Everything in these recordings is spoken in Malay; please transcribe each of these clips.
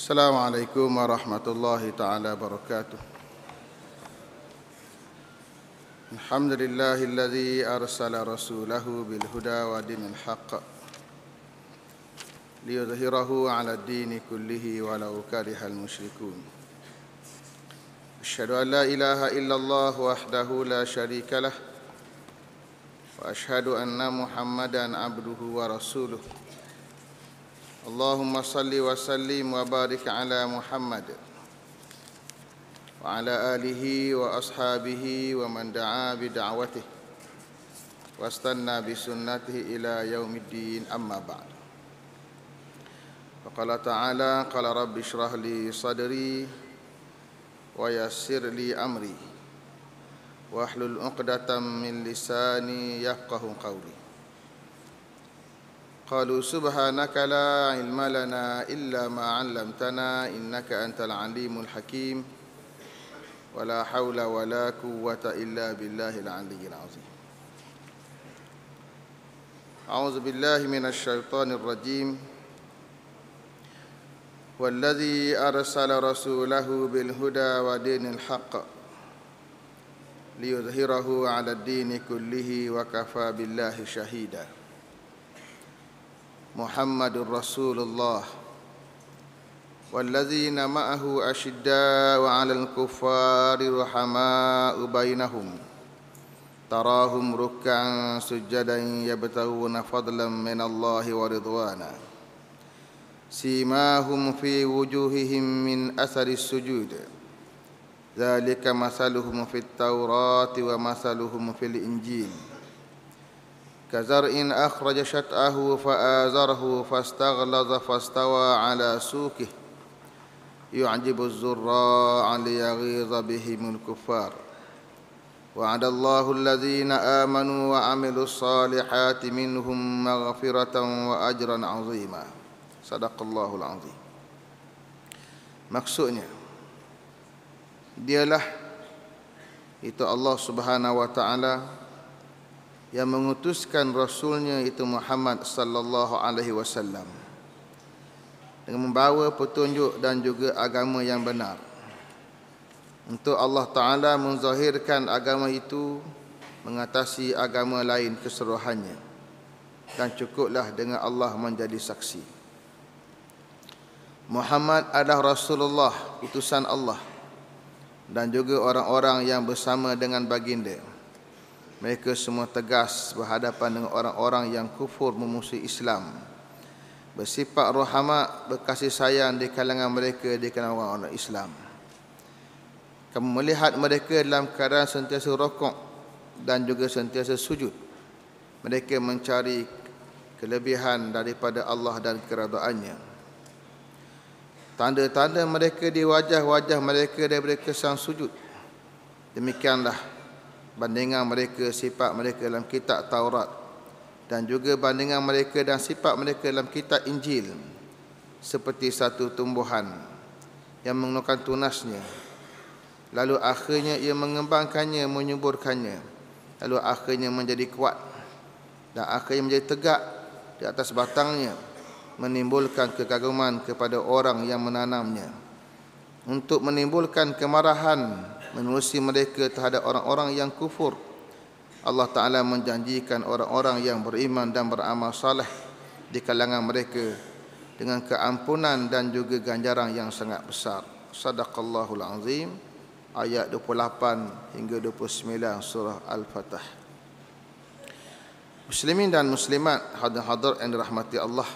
Assalamualaikum warahmatullahi ta'ala wabarakatuh. Alhamdulillahilladzi arsala rasulahu bil huda wa dinil haqq liyudhhirahu 'ala ad-dini kullihi walau karihal musyrikun. Asyhadu an la ilaha illallah wahdahu la syarika lah wa asyhadu anna Muhammadan abduhu wa rasuluh. Allahumma salli wa sallim wa barik ala Muhammad wa ala alihi wa ashabihi wa man da'a bi da'watihi wastanna bi sunnatihi ila yaumiddin, amma ba'd. Faqala ta'ala, qala rabbi shrah li sadri wa yassir li amri wahlul 'uqdatam min lisani yafqahu qawli. Qalu subhanaka la ilma lana illa ma 'allamtana innaka antal alimul hakim wa la hawla wa la quwwata illa billahil aliyyil azim. A'udzu billahi minasy syaithanir rajim. Walladzi arsala rasulahu bil huda wa dinil haqq liyudhhirahu 'ala ad-dini kullihi wa kafa billahi shahida. Muhammadur Rasulullah walladzina ma'ahu asyidda'u 'alal kuffari rahama'u bainahum tarahum ruk'an sujjadan yabtaghuna fadlan minallahi wa ridwana simahum fi wujuhihim min atharis sujud dzalika masaluhum fit taurati wa masaluhum fil injil كزرع أخرج شطأه فآزره فاستغلظ فاستوى على سوقه يعجب الزراع ليغيظ بهم الكفار وعد الله الذين آمنوا وعملوا الصالحات منهم مغفرة وأجرا عظيما. صدق الله العظيم. Maksudnya, dialah itu Allah Subhanahu wa taala yang mengutuskan Rasulnya itu Muhammad sallallahu alaihi wasallam dengan membawa petunjuk dan juga agama yang benar, untuk Allah Ta'ala menzahirkan agama itu mengatasi agama lain keseluruhannya, dan cukuplah dengan Allah menjadi saksi. Muhammad adalah Rasulullah, utusan Allah, dan juga orang-orang yang bersama dengan baginda. Mereka semua tegas berhadapan dengan orang-orang yang kufur memusuhi Islam, bersifat rahama, berkasih sayang di kalangan mereka, di kalangan orang-orang Islam. Kamu melihat mereka dalam keadaan sentiasa rukuk dan juga sentiasa sujud. Mereka mencari kelebihan daripada Allah dan keredaannya. Tanda-tanda mereka di wajah-wajah mereka daripada kesan sujud. Demikianlah bandingan mereka, sifat mereka dalam kitab Taurat, dan juga bandingan mereka dan sifat mereka dalam kitab Injil, seperti satu tumbuhan yang mengeluarkan tunasnya, lalu akhirnya ia mengembangkannya, menyuburkannya, lalu akhirnya menjadi kuat dan akhirnya menjadi tegak di atas batangnya, menimbulkan kekaguman kepada orang yang menanamnya, untuk menimbulkan kemarahan menerusi mereka terhadap orang-orang yang kufur. Allah Ta'ala menjanjikan orang-orang yang beriman dan beramal saleh di kalangan mereka dengan keampunan dan juga ganjaran yang sangat besar. Sadaqallahul azim. Ayat 28 hingga 29 surah Al-Fatah. Muslimin dan muslimat, hadir yang dirahmati Allah,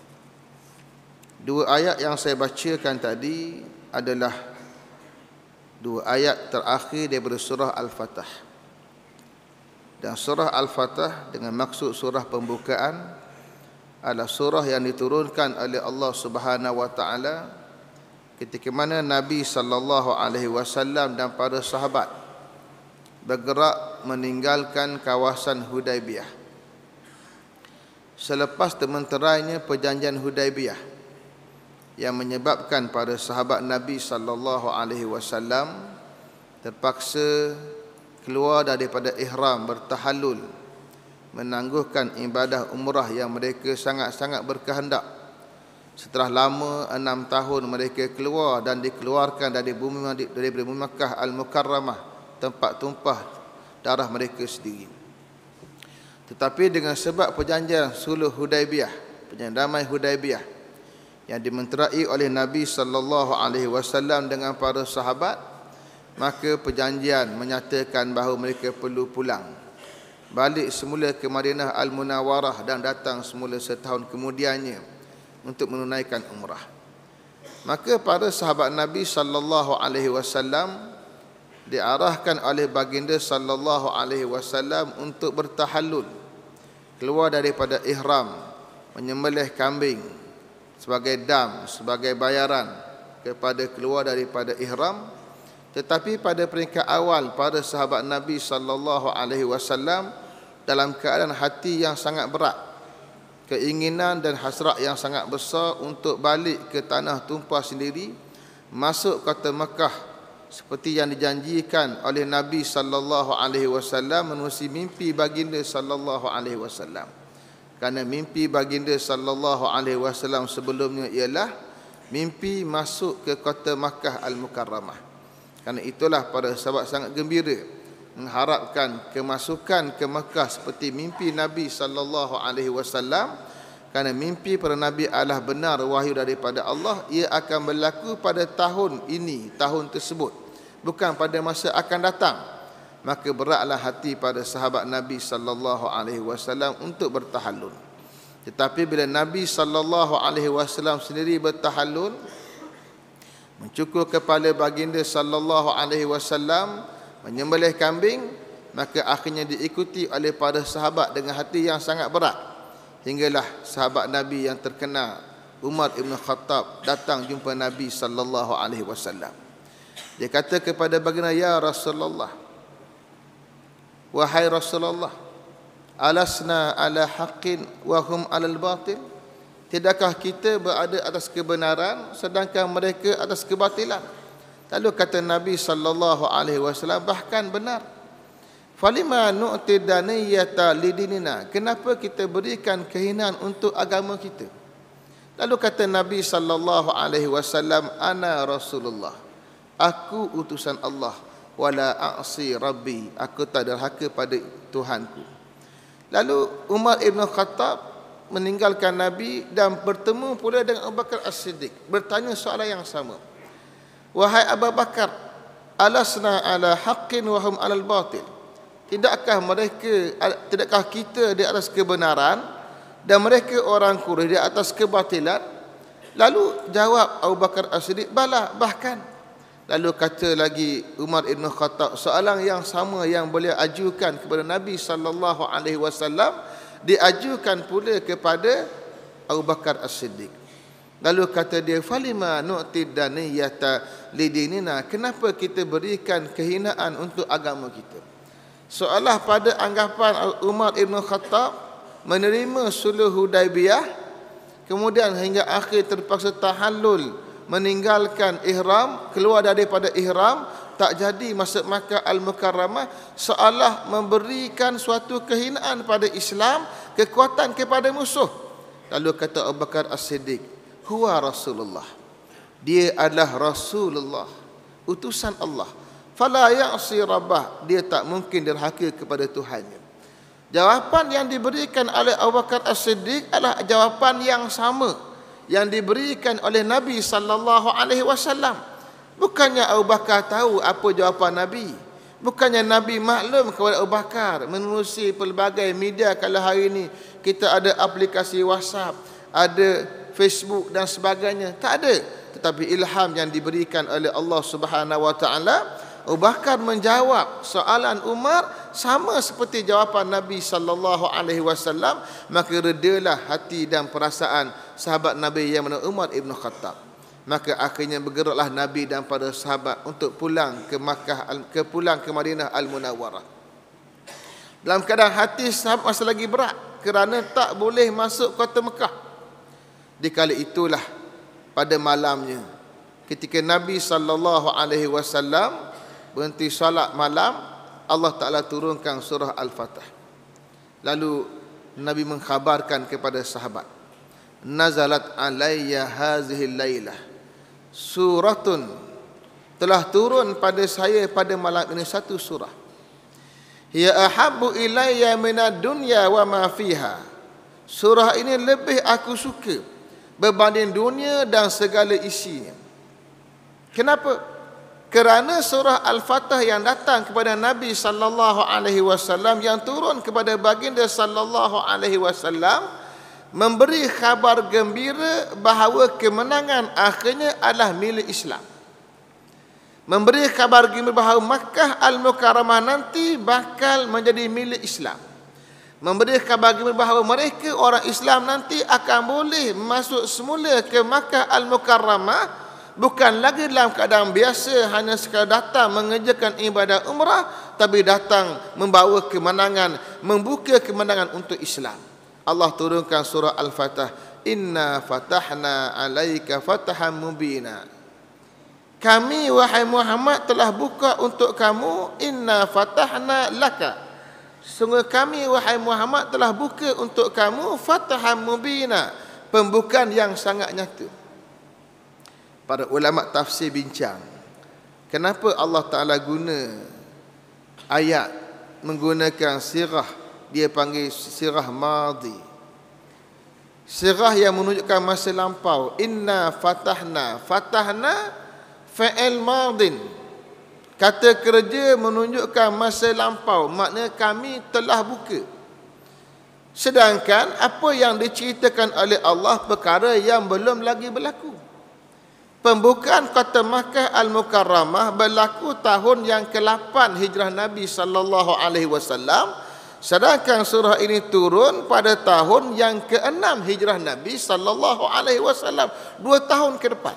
dua ayat yang saya bacakan tadi adalah dua ayat terakhir daripada surah Al-Fatah. Dan surah Al-Fatah dengan maksud surah pembukaan adalah surah yang diturunkan oleh Allah Subhanahu wa taala ketika mana Nabi sallallahu alaihi wasallam dan para sahabat bergerak meninggalkan kawasan Hudaibiyah selepas termenterainya perjanjian Hudaibiyah, yang menyebabkan para sahabat Nabi sallallahu alaihi wasallam terpaksa keluar daripada ihram, bertahallul, menangguhkan ibadah umrah yang mereka sangat-sangat berkehendak, Setelah lama 6 tahun mereka keluar dan dikeluarkan dari bumi Makkah Al-Mukarramah, tempat tumpah darah mereka sendiri. Tetapi dengan sebab perjanjian Sulh Hudaibiyah, perjanjian damai Hudaibiyah yang dimenterai oleh Nabi sallallahu alaihi wasallam dengan para sahabat, maka perjanjian menyatakan bahawa mereka perlu pulang balik semula ke Madinah Al-Munawwarah dan datang semula setahun kemudiannya untuk menunaikan umrah. Maka para sahabat Nabi sallallahu alaihi wasallam diarahkan oleh baginda sallallahu alaihi wasallam untuk bertahallul, keluar daripada ihram, menyembelih kambing sebagai dam, sebagai bayaran kepada keluar daripada ihram. Tetapi pada peringkat awal para sahabat Nabi sallallahu alaihi wasallam dalam keadaan hati yang sangat berat, keinginan dan hasrat yang sangat besar untuk balik ke tanah tumpah sendiri, masuk kota Mekah seperti yang dijanjikan oleh Nabi sallallahu alaihi wasallam menerusi mimpi baginda sallallahu alaihi wasallam. Kerana mimpi baginda sallallahu alaihi wasallam sebelumnya ialah mimpi masuk ke kota Makkah Al-Mukarramah. Kerana itulah para sahabat sangat gembira mengharapkan kemasukan ke Makkah seperti mimpi Nabi sallallahu alaihi wasallam. Kerana mimpi para nabi adalah benar wahyu daripada Allah, ia akan berlaku pada tahun ini, tahun tersebut, bukan pada masa akan datang. Maka beratlah hati pada sahabat Nabi sallallahu alaihi wasallam untuk bertahallul. Tetapi bila Nabi sallallahu alaihi wasallam sendiri bertahallul, mencukur kepala baginda sallallahu alaihi wasallam, menyembelih kambing, maka akhirnya diikuti oleh para sahabat dengan hati yang sangat berat. Hinggalah sahabat Nabi yang terkenal Umar Ibn Khattab datang jumpa Nabi sallallahu alaihi wasallam. Dia kata kepada baginda, "Ya Rasulullah, wahai Rasulullah, alasna ala haqqin wa hum alal batil?" Tidakkah kita berada atas kebenaran sedangkan mereka atas kebatilan? Lalu kata Nabi sallallahu alaihi wasallam, bahkan benar. Falima nu'ti daniyata lidinina? Kenapa kita berikan kehinaan untuk agama kita? Lalu kata Nabi sallallahu alaihi wasallam, ana Rasulullah, aku utusan Allah, wala a'si rabbi, aku tak derhaka pada Tuhanku. Lalu Umar Ibn Khattab meninggalkan Nabi dan bertemu pula dengan Abu Bakar As-Siddiq, bertanya soalan yang sama. Wahai Abu Bakar, alasna ala haqqin wa hum alal batil? Tidakkah kita di atas kebenaran dan mereka orang Quraisy di atas kebatilan? Lalu jawab Abu Bakar As-Siddiq, bala, bahkan. Lalu kata lagi Umar Ibn Khattab, soalan yang sama yang beliau ajukan kepada Nabi sallallahu alaihi wasallam diajukan pula kepada Abu Bakar As-Siddiq. Lalu kata dia, falima nu'ti daniyata lidinina? Kenapa kita berikan kehinaan untuk agama kita? Seolah pada anggapan Umar Ibn Khattab menerima Sulh Hudaibiyah, kemudian hingga akhir terpaksa tahallul, meninggalkan ihram, keluar daripada ihram, tak jadi masuk Makkah Al-Mukarramah, seolah memberikan suatu kehinaan pada Islam, kekuatan kepada musuh. Lalu kata Abu Bakar As-Siddiq, huwa Rasulullah, dia adalah Rasulullah, utusan Allah. Fala ya'si rabbah, dia tak mungkin derhaka kepada Tuhannya. Jawapan yang diberikan oleh Abu Bakar As-Siddiq adalah jawapan yang sama yang diberikan oleh Nabi sallallahu alaihi wasallam. Bukannya Abu Bakar tahu apa jawapan Nabi, bukannya Nabi maklum kepada Abu Bakar menerusi pelbagai media. Kalau hari ini kita ada aplikasi WhatsApp, ada Facebook dan sebagainya, tak ada. Tetapi ilham yang diberikan oleh Allah Subhanahu wa taala, Abu Bakar menjawab soalan Umar sama seperti jawapan Nabi sallallahu alaihi wasallam. Maka redalah hati dan perasaan sahabat Nabi yang bernama Umar Ibn Khattab. Maka akhirnya bergeraklah Nabi dan para sahabat untuk pulang ke Madinah Al-Munawwarah. Dalam keadaan hati sahabat masih lagi berat kerana tak boleh masuk kota Mekah. Di kala itulah pada malamnya ketika Nabi sallallahu alaihi wasallam berhenti solat malam, Allah Taala turunkan surah Al-Fatah. Lalu Nabi mengkhabarkan kepada sahabat nazalat alayya hazihil lailah. Suratun, telah turun pada saya pada malam ini satu surah. Ya ahabbu ilayya minad dunya wa ma fiha. Surah ini lebih aku suka berbanding dunia dan segala isinya. Kenapa? Kerana surah Al-Fatah yang datang kepada Nabi sallallahu alaihi wasallam, yang turun kepada baginda sallallahu alaihi wasallam, memberi khabar gembira bahawa kemenangan akhirnya adalah milik Islam. Memberi khabar gembira bahawa Makkah Al-Mukarramah nanti bakal menjadi milik Islam. Memberi khabar gembira bahawa mereka orang Islam nanti akan boleh masuk semula ke Makkah Al-Mukarramah, bukan lagi dalam keadaan biasa hanya sekadar datang mengerjakan ibadah umrah, tapi datang membawa kemenangan, membuka kemenangan untuk Islam. Allah turunkan surah Al-Fatah, inna fatahna alaika fatahan mubina. Kami wahai Muhammad telah buka untuk kamu, inna fatahna laka. Sungguh kami wahai Muhammad telah buka untuk kamu fatahan mubina, pembukaan yang sangat nyata. Para ulama tafsir bincang, kenapa Allah Ta'ala guna ayat menggunakan sirah, dia panggil sirah madhi, sirah yang menunjukkan masa lampau. Inna fatahna, fatahna fa'il madin, kata kerja menunjukkan masa lampau, maknanya kami telah buka. Sedangkan apa yang diceritakan oleh Allah perkara yang belum lagi berlaku. Pembukaan kota Makkah Al-Mukarramah berlaku tahun yang ke-8 hijrah Nabi sallallahu alaihi wasallam, sedangkan surah ini turun pada tahun yang ke-6 hijrah Nabi sallallahu alaihi wasallam, 2 tahun ke depan.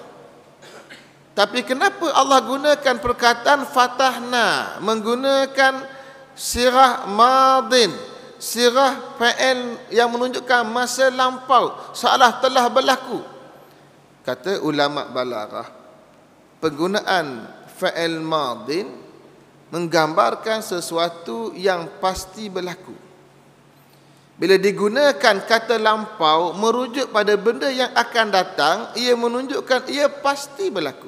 Tapi kenapa Allah gunakan perkataan fatahna, menggunakan sirah madin, sirah fa'il yang menunjukkan masa lampau, seolah telah berlaku? Kata ulama balaghah, penggunaan fa'il madin menggambarkan sesuatu yang pasti berlaku. Bila digunakan kata lampau merujuk pada benda yang akan datang, ia menunjukkan ia pasti berlaku.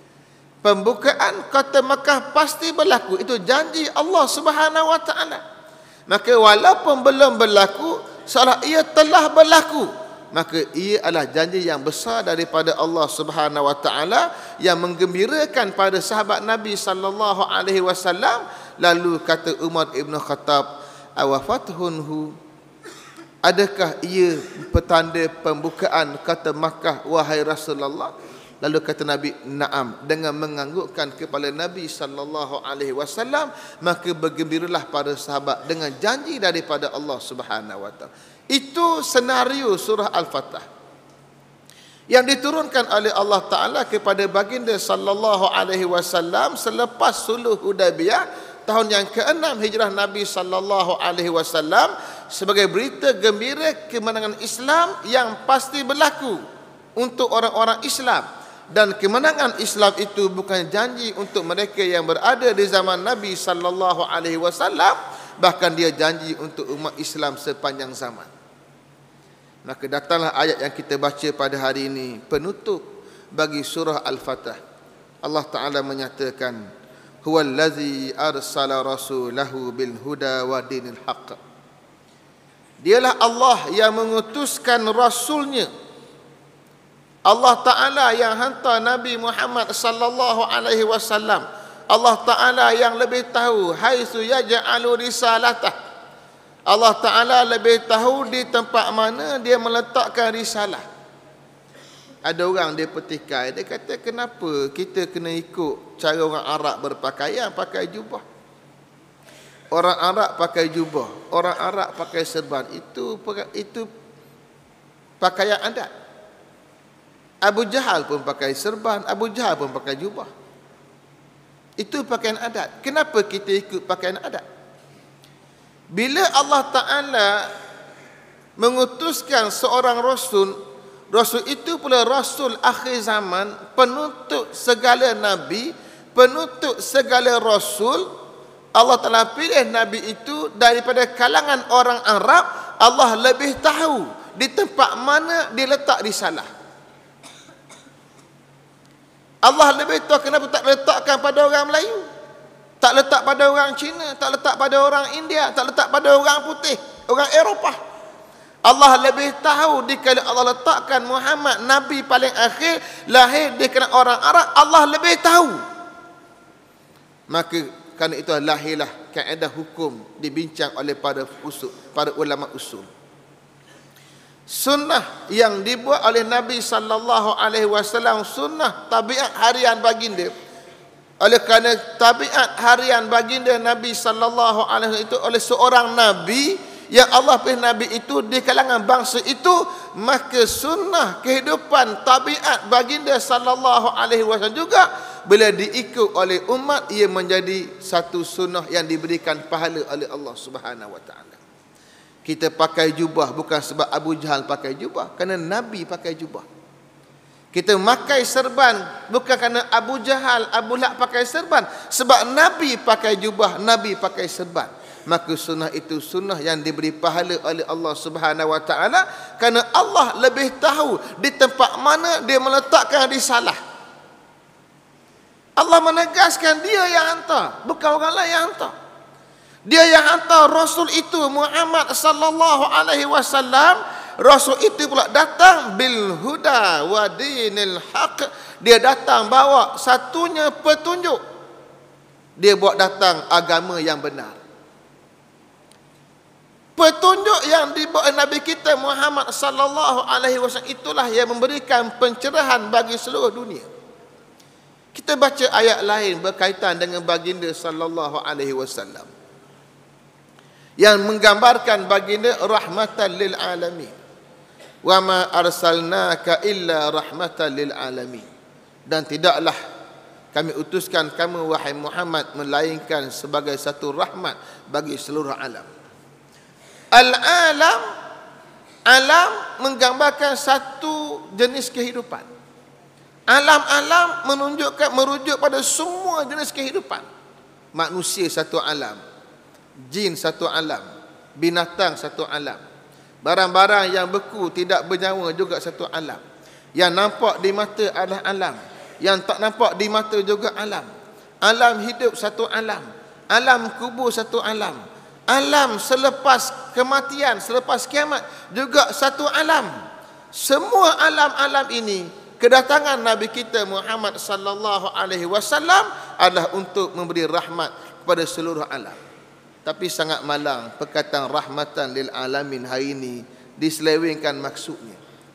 Pembukaan kota Makkah pasti berlaku, itu janji Allah Subhanahu wa taala. Maka walaupun belum berlaku, seolah ia telah berlaku, maka ia adalah janji yang besar daripada Allah Subhanahu wa taala yang menggembirakan pada sahabat Nabi sallallahu alaihi wasallam. Lalu kata Umar Ibn Khattab, awafathunhu, adakah ia petanda pembukaan kota Makkah wahai Rasulullah? Lalu kata Nabi, na'am, dengan menganggukkan kepala Nabi sallallahu alaihi wasallam, maka bergembiralah para sahabat dengan janji daripada Allah Subhanahu wa taala. Itu senario surah Al-Fatah yang diturunkan oleh Allah Ta'ala kepada baginda sallallahu alaihi wasallam selepas suluh Hudaybiyah tahun yang ke-6 hijrah Nabi sallallahu alaihi wasallam, sebagai berita gembira kemenangan Islam yang pasti berlaku untuk orang-orang Islam. Dan kemenangan Islam itu bukan janji untuk mereka yang berada di zaman Nabi sallallahu alaihi wasallam, bahkan dia janji untuk umat Islam sepanjang zaman. Maka datanglah ayat yang kita baca pada hari ini, penutup bagi surah Al-Fatah. Allah Ta'ala menyatakan, huwallazi arsala rasulahu bil huda wa dinil haqq. Dialah Allah yang mengutuskan rasulnya. Allah Ta'ala yang hantar Nabi Muhammad sallallahu alaihi wasallam. Allah Ta'ala yang lebih tahu haitsu yaj'alu risalatah. Allah Ta'ala lebih tahu di tempat mana dia meletakkan risalah. Ada orang dia petikai, dia kata, kenapa kita kena ikut cara orang Arab berpakaian, pakai jubah? Orang Arab pakai jubah, orang Arab pakai serban, itu pakaian adat. Abu Jahal pun pakai serban, Abu Jahal pun pakai jubah. Itu pakaian adat. Kenapa kita ikut pakaian adat? Bila Allah Ta'ala mengutuskan seorang rasul, rasul itu pula rasul akhir zaman, penutup segala nabi, penutup segala rasul. Allah Ta'ala pilih nabi itu daripada kalangan orang Arab. Allah lebih tahu di tempat mana dia letak risalah. Allah lebih tahu kenapa tak letakkan pada orang Melayu, tak letak pada orang Cina, tak letak pada orang India, tak letak pada orang putih, orang Eropah. Allah lebih tahu dikala Allah letakkan Muhammad Nabi paling akhir lahir di kalangan orang Arab, Allah lebih tahu. Maka kerana itu lahirlah kaedah hukum dibincang oleh para ulama usul. Sunnah yang dibuat oleh Nabi sallallahu alaihi wasallam, sunnah tabiat harian baginda. Oleh kerana tabiat harian baginda Nabi sallallahu alaihi wasallam itu oleh seorang nabi yang Allah pilih nabi itu di kalangan bangsa itu, maka sunnah kehidupan tabiat baginda sallallahu alaihi wasallam juga bila diikut oleh umat, ia menjadi satu sunnah yang diberikan pahala oleh Allah Subhanahu wa taala. Kita pakai jubah bukan sebab Abu Jahal pakai jubah, kerana Nabi pakai jubah. Kita memakai serban bukan kerana Abu Jahal, Abu Lahab pakai serban, sebab Nabi pakai jubah, Nabi pakai serban. Maka sunnah itu sunnah yang diberi pahala oleh Allah Subhanahu wa taala, kerana Allah lebih tahu di tempat mana dia meletakkan risalah. Allah menegaskan dia yang hantar, bukan orang lain yang hantar. Dia yang hantar Rasul itu Muhammad sallallahu alaihi wasallam. Rasul itu pula datang bil huda wa dinil haq. Dia datang bawa satunya petunjuk. Dia bawa datang agama yang benar. Petunjuk yang dibawa Nabi kita Muhammad sallallahu alaihi wasallam itulah yang memberikan pencerahan bagi seluruh dunia. Kita baca ayat lain berkaitan dengan baginda sallallahu alaihi wasallam yang menggambarkan baginda rahmatan lil alamin. Wa ma arsalnaka illa rahmatan lil alamin. Dan tidaklah kami utuskan kamu wahai Muhammad melainkan sebagai satu rahmat bagi seluruh alam. Al-alam, alam menggambarkan satu jenis kehidupan. Alam-alam merujuk pada semua jenis kehidupan. Manusia satu alam, jin satu alam, binatang satu alam, barang-barang yang beku tidak bernyawa juga satu alam. Yang nampak di mata adalah alam, yang tak nampak di mata juga alam. Alam hidup satu alam, alam kubur satu alam, alam selepas kematian, selepas kiamat juga satu alam. Semua alam-alam ini, kedatangan Nabi kita Muhammad sallallahu alaihi wasallam adalah untuk memberi rahmat kepada seluruh alam. Tapi sangat malang perkataan rahmatan lil alamin hari ini diselewengkan maksudnya.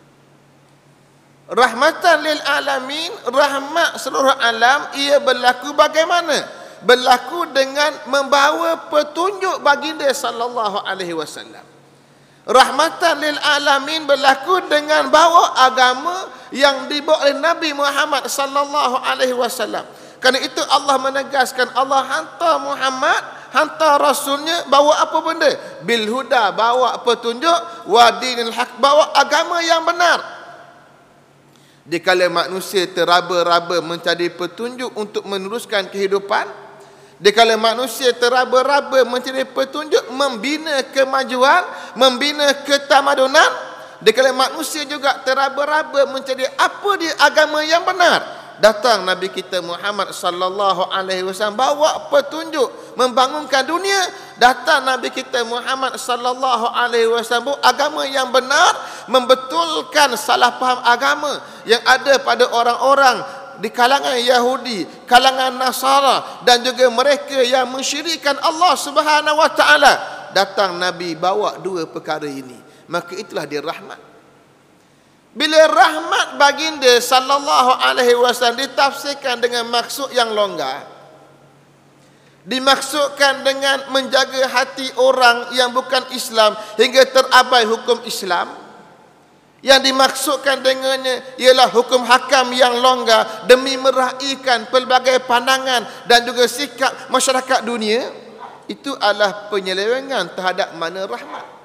Rahmatan lil alamin, rahmat seluruh alam, ia berlaku bagaimana? Berlaku dengan membawa petunjuk baginda sallallahu alaihi wasallam. Rahmatan lil alamin berlaku dengan bawa agama yang dibawa oleh Nabi Muhammad sallallahu alaihi wasallam. Kerana itu Allah menegaskan, Allah hantar Muhammad, hantar Rasulnya, bawa apa benda? Bil huda, bawa petunjuk, wa dinil haq, bawa agama yang benar. Dikala manusia teraba-raba mencari petunjuk untuk meneruskan kehidupan, dikala manusia teraba-raba mencari petunjuk membina kemajuan, membina ketamadunan, dikala manusia juga teraba-raba mencari apa dia agama yang benar, datang Nabi kita Muhammad sallallahu alaihi wasallam bawa petunjuk membangunkan dunia. Datang Nabi kita Muhammad sallallahu alaihi wasallam agama yang benar, membetulkan salah faham agama yang ada pada orang-orang di kalangan Yahudi, kalangan Nasara dan juga mereka yang mensyirikkan Allah Subhanahu wa taala. Datang Nabi bawa dua perkara ini, maka itulah dia rahmat. Bila rahmat baginda sallallahu alaihi wasallam ditafsirkan dengan maksud yang longgar, dimaksudkan dengan menjaga hati orang yang bukan Islam hingga terabai hukum Islam, yang dimaksudkan dengannya ialah hukum hakam yang longgar demi meraihkan pelbagai pandangan dan juga sikap masyarakat dunia, itu adalah penyelewengan terhadap makna rahmat.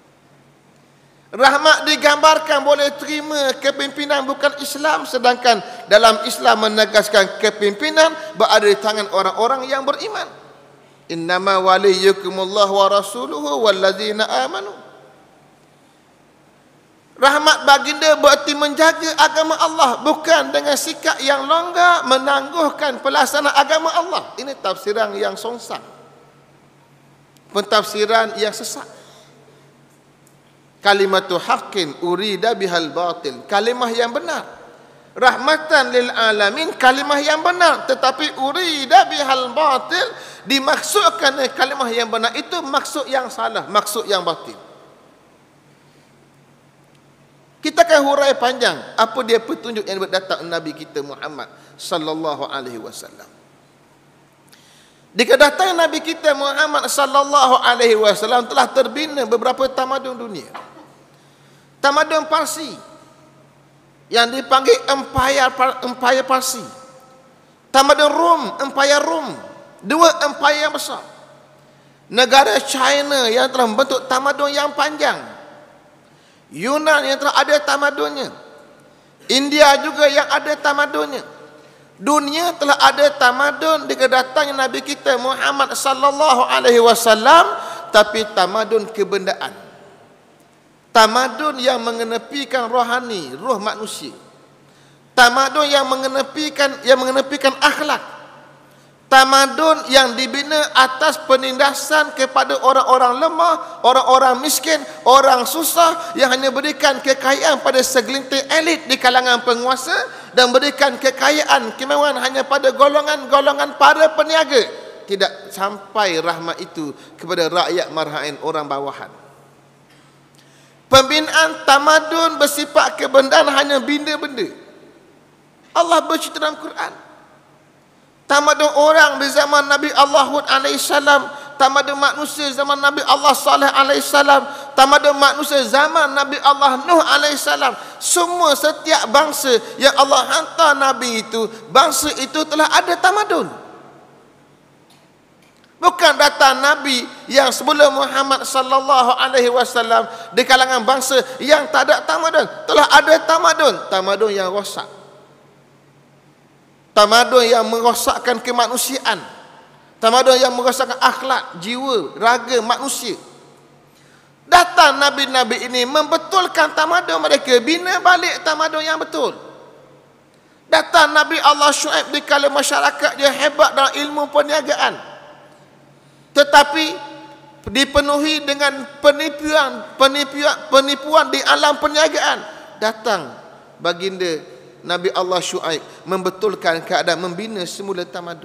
Rahmat digambarkan boleh terima kepimpinan bukan Islam, sedangkan dalam Islam menegaskan kepimpinan berada di tangan orang-orang yang beriman. Innama waliyukumullah wa rasuluhu wallazina amanu. Rahmat baginda berarti menjaga agama Allah, bukan dengan sikap yang longgar menangguhkan pelaksanaan agama Allah. Ini tafsiran yang songsang, pentafsiran yang sesat. Kalimatu haqqin urida bihal batil, kalimah yang benar. Rahmatan lil alamin, kalimah yang benar, tetapi urida bihal batil, dimaksudkan kalimah yang benar itu maksud yang salah, maksud yang batil. Kita akan hurai panjang apa dia petunjuk yang datang Nabi kita Muhammad sallallahu alaihi wasallam. Di kedatangan Nabi kita Muhammad sallallahu alaihi wasallam telah terbina beberapa tamadun dunia. Tamadun Parsi yang dipanggil Empire Parsi. Tamadun Rom, Empire Rom, dua empire yang besar. Negara China yang telah membentuk tamadun yang panjang. Yunan yang telah ada tamadunnya. India juga yang ada tamadunnya. Dunia telah ada tamadun di kedatangan Nabi kita Muhammad sallallahu alaihi wasallam, tapi tamadun kebendaan. Tamadun yang mengenepikan rohani, roh manusia. Tamadun yang mengenepikan akhlak. Tamadun yang dibina atas penindasan kepada orang-orang lemah, orang-orang miskin, orang susah, yang hanya berikan kekayaan pada segelintir elit di kalangan penguasa dan berikan kekayaan, kemewahan hanya pada golongan-golongan para peniaga. Tidak sampai rahmat itu kepada rakyat marhain, orang bawahan. Pembinaan tamadun bersifat kebendaan hanya benda-benda. Allah bercerita dalam Quran. Tamadun orang di zaman Nabi Allah Hud alaihissalam, tamadun manusia zaman Nabi Allah Saleh alaihissalam, tamadun manusia zaman Nabi Allah Nuh alaihissalam. Semua setiap bangsa yang Allah hantar Nabi itu, bangsa itu telah ada tamadun. Bukan datang Nabi yang sebelum Muhammad sallallahu alaihi wasallam di kalangan bangsa yang tak ada tamadun. Telah ada tamadun, tamadun yang rosak. Tamadun yang merosakkan kemanusiaan. Tamadun yang merosakkan akhlak, jiwa, raga manusia. Datang Nabi-Nabi ini membetulkan tamadun mereka, bina balik tamadun yang betul. Datang Nabi Allah Syuaib di kala masyarakat dia hebat dalam ilmu perniagaan, tetapi dipenuhi dengan penipuan di alam perniagaan. Datang baginda Nabi Allah Syuaib membetulkan keadaan, membina semula tamadun.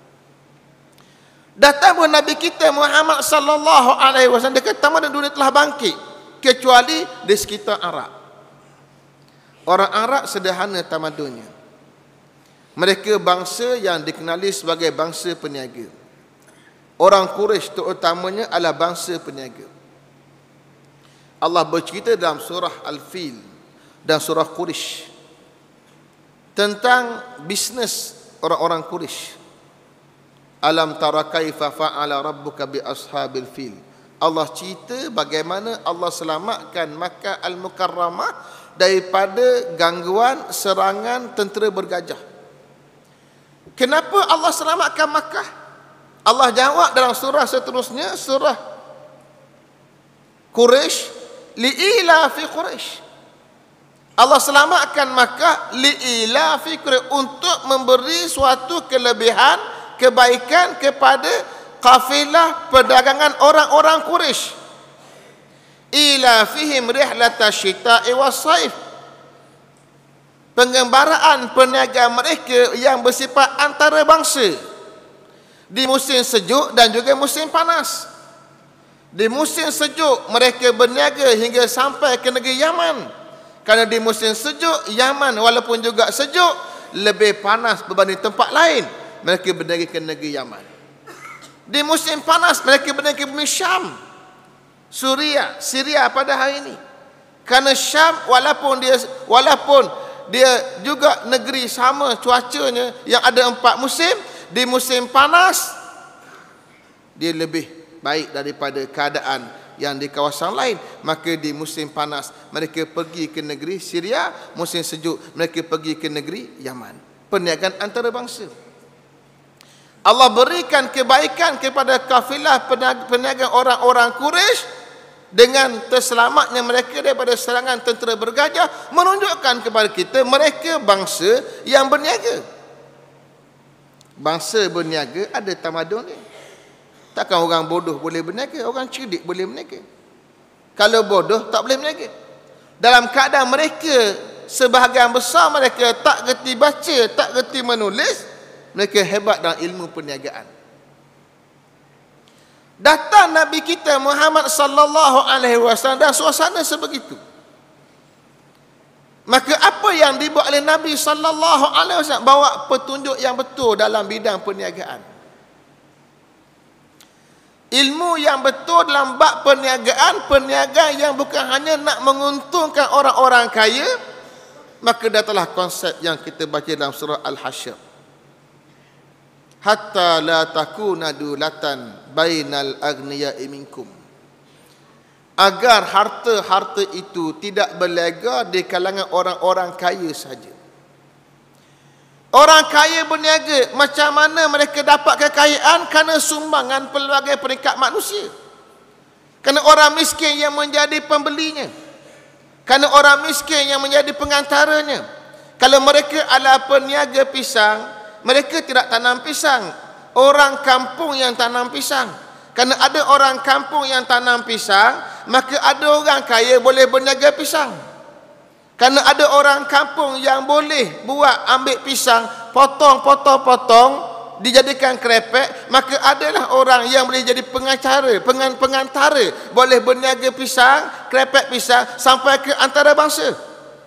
Datang pun Nabi kita Muhammad sallallahu alaihi wasallam dekat tamadun dunia telah bangkit, kecuali di sekitar Arab. Orang Arab sederhana tamadunnya. Mereka bangsa yang dikenali sebagai bangsa peniaga. Orang Quraisy terutamanya adalah bangsa peniaga. Allah bercerita dalam surah Al-Fil dan surah Quraisy tentang bisnes orang-orang Quraisy. Alam tara kaifa fa'ala rabbuka bi ashabil fil. Allah cerita bagaimana Allah selamatkan Makkah Al-Mukarramah daripada gangguan serangan tentera bergajah. Kenapa Allah selamatkan Makkah? Allah jawab dalam surah seterusnya, surah Quraisy, li'ila fi Quraisy. Allah selamatkan Makkah li'ila fi Quraisy, untuk memberi suatu kelebihan, kebaikan kepada kafilah perdagangan orang-orang Quraisy. Ila fihim rihlata syita'i was-saif. Pengembaraan perniagaan mereka yang bersifat antarabangsa di musim sejuk dan juga musim panas. Di musim sejuk mereka berniaga hingga sampai ke negeri Yaman. Kerana di musim sejuk, Yaman walaupun juga sejuk, lebih panas berbanding tempat lain. Mereka berniaga ke negeri Yaman. Di musim panas, mereka berniaga ke bumi Syam, Syria pada hari ini. Kerana Syam walaupun dia juga negeri sama cuacanya yang ada 4 musim, di musim panas dia lebih baik daripada keadaan yang di kawasan lain. Maka di musim panas mereka pergi ke negeri Syria, musim sejuk mereka pergi ke negeri Yaman. Perniagaan antarabangsa. Allah berikan kebaikan kepada kafilah perniagaan orang-orang Quraisy dengan terselamatnya mereka daripada serangan tentera bergajah, menunjukkan kepada kita mereka bangsa yang berniaga. Bangsa berniaga ada tamadun dia. Takkan orang bodoh boleh berniaga, orang cerdik boleh berniaga. Kalau bodoh tak boleh berniaga. Dalam keadaan mereka, sebahagian besar mereka tak gerti baca, tak gerti menulis, mereka hebat dalam ilmu perniagaan. Datang Nabi kita Muhammad sallallahu alaihi wasallam dan suasana sebegitu. Maka apa yang dibuat oleh Nabi sallallahu alaihi wasallam? Bawa petunjuk yang betul dalam bidang perniagaan. Ilmu yang betul dalam bab perniagaan, perniagaan yang bukan hanya nak menguntungkan orang-orang kaya, maka datanglah konsep yang kita baca dalam surah Al-Hasyr. Hatta la takuna dulatan bainal aghniya'i minkum. Agar harta-harta itu tidak berlega di kalangan orang-orang kaya saja. Orang kaya berniaga, macam mana mereka dapat kekayaan? Kerana sumbangan pelbagai peringkat manusia. Kerana orang miskin yang menjadi pembelinya. Kerana orang miskin yang menjadi pengantaranya. Kalau mereka adalah peniaga pisang, mereka tidak tanam pisang. Orang kampung yang tanam pisang. Kerana ada orang kampung yang tanam pisang, maka ada orang kaya boleh berniaga pisang. Kerana ada orang kampung yang boleh buat ambil pisang, potong, dijadikan krepek, maka adalah orang yang boleh jadi pengantara, boleh berniaga pisang, krepek pisang sampai ke antarabangsa.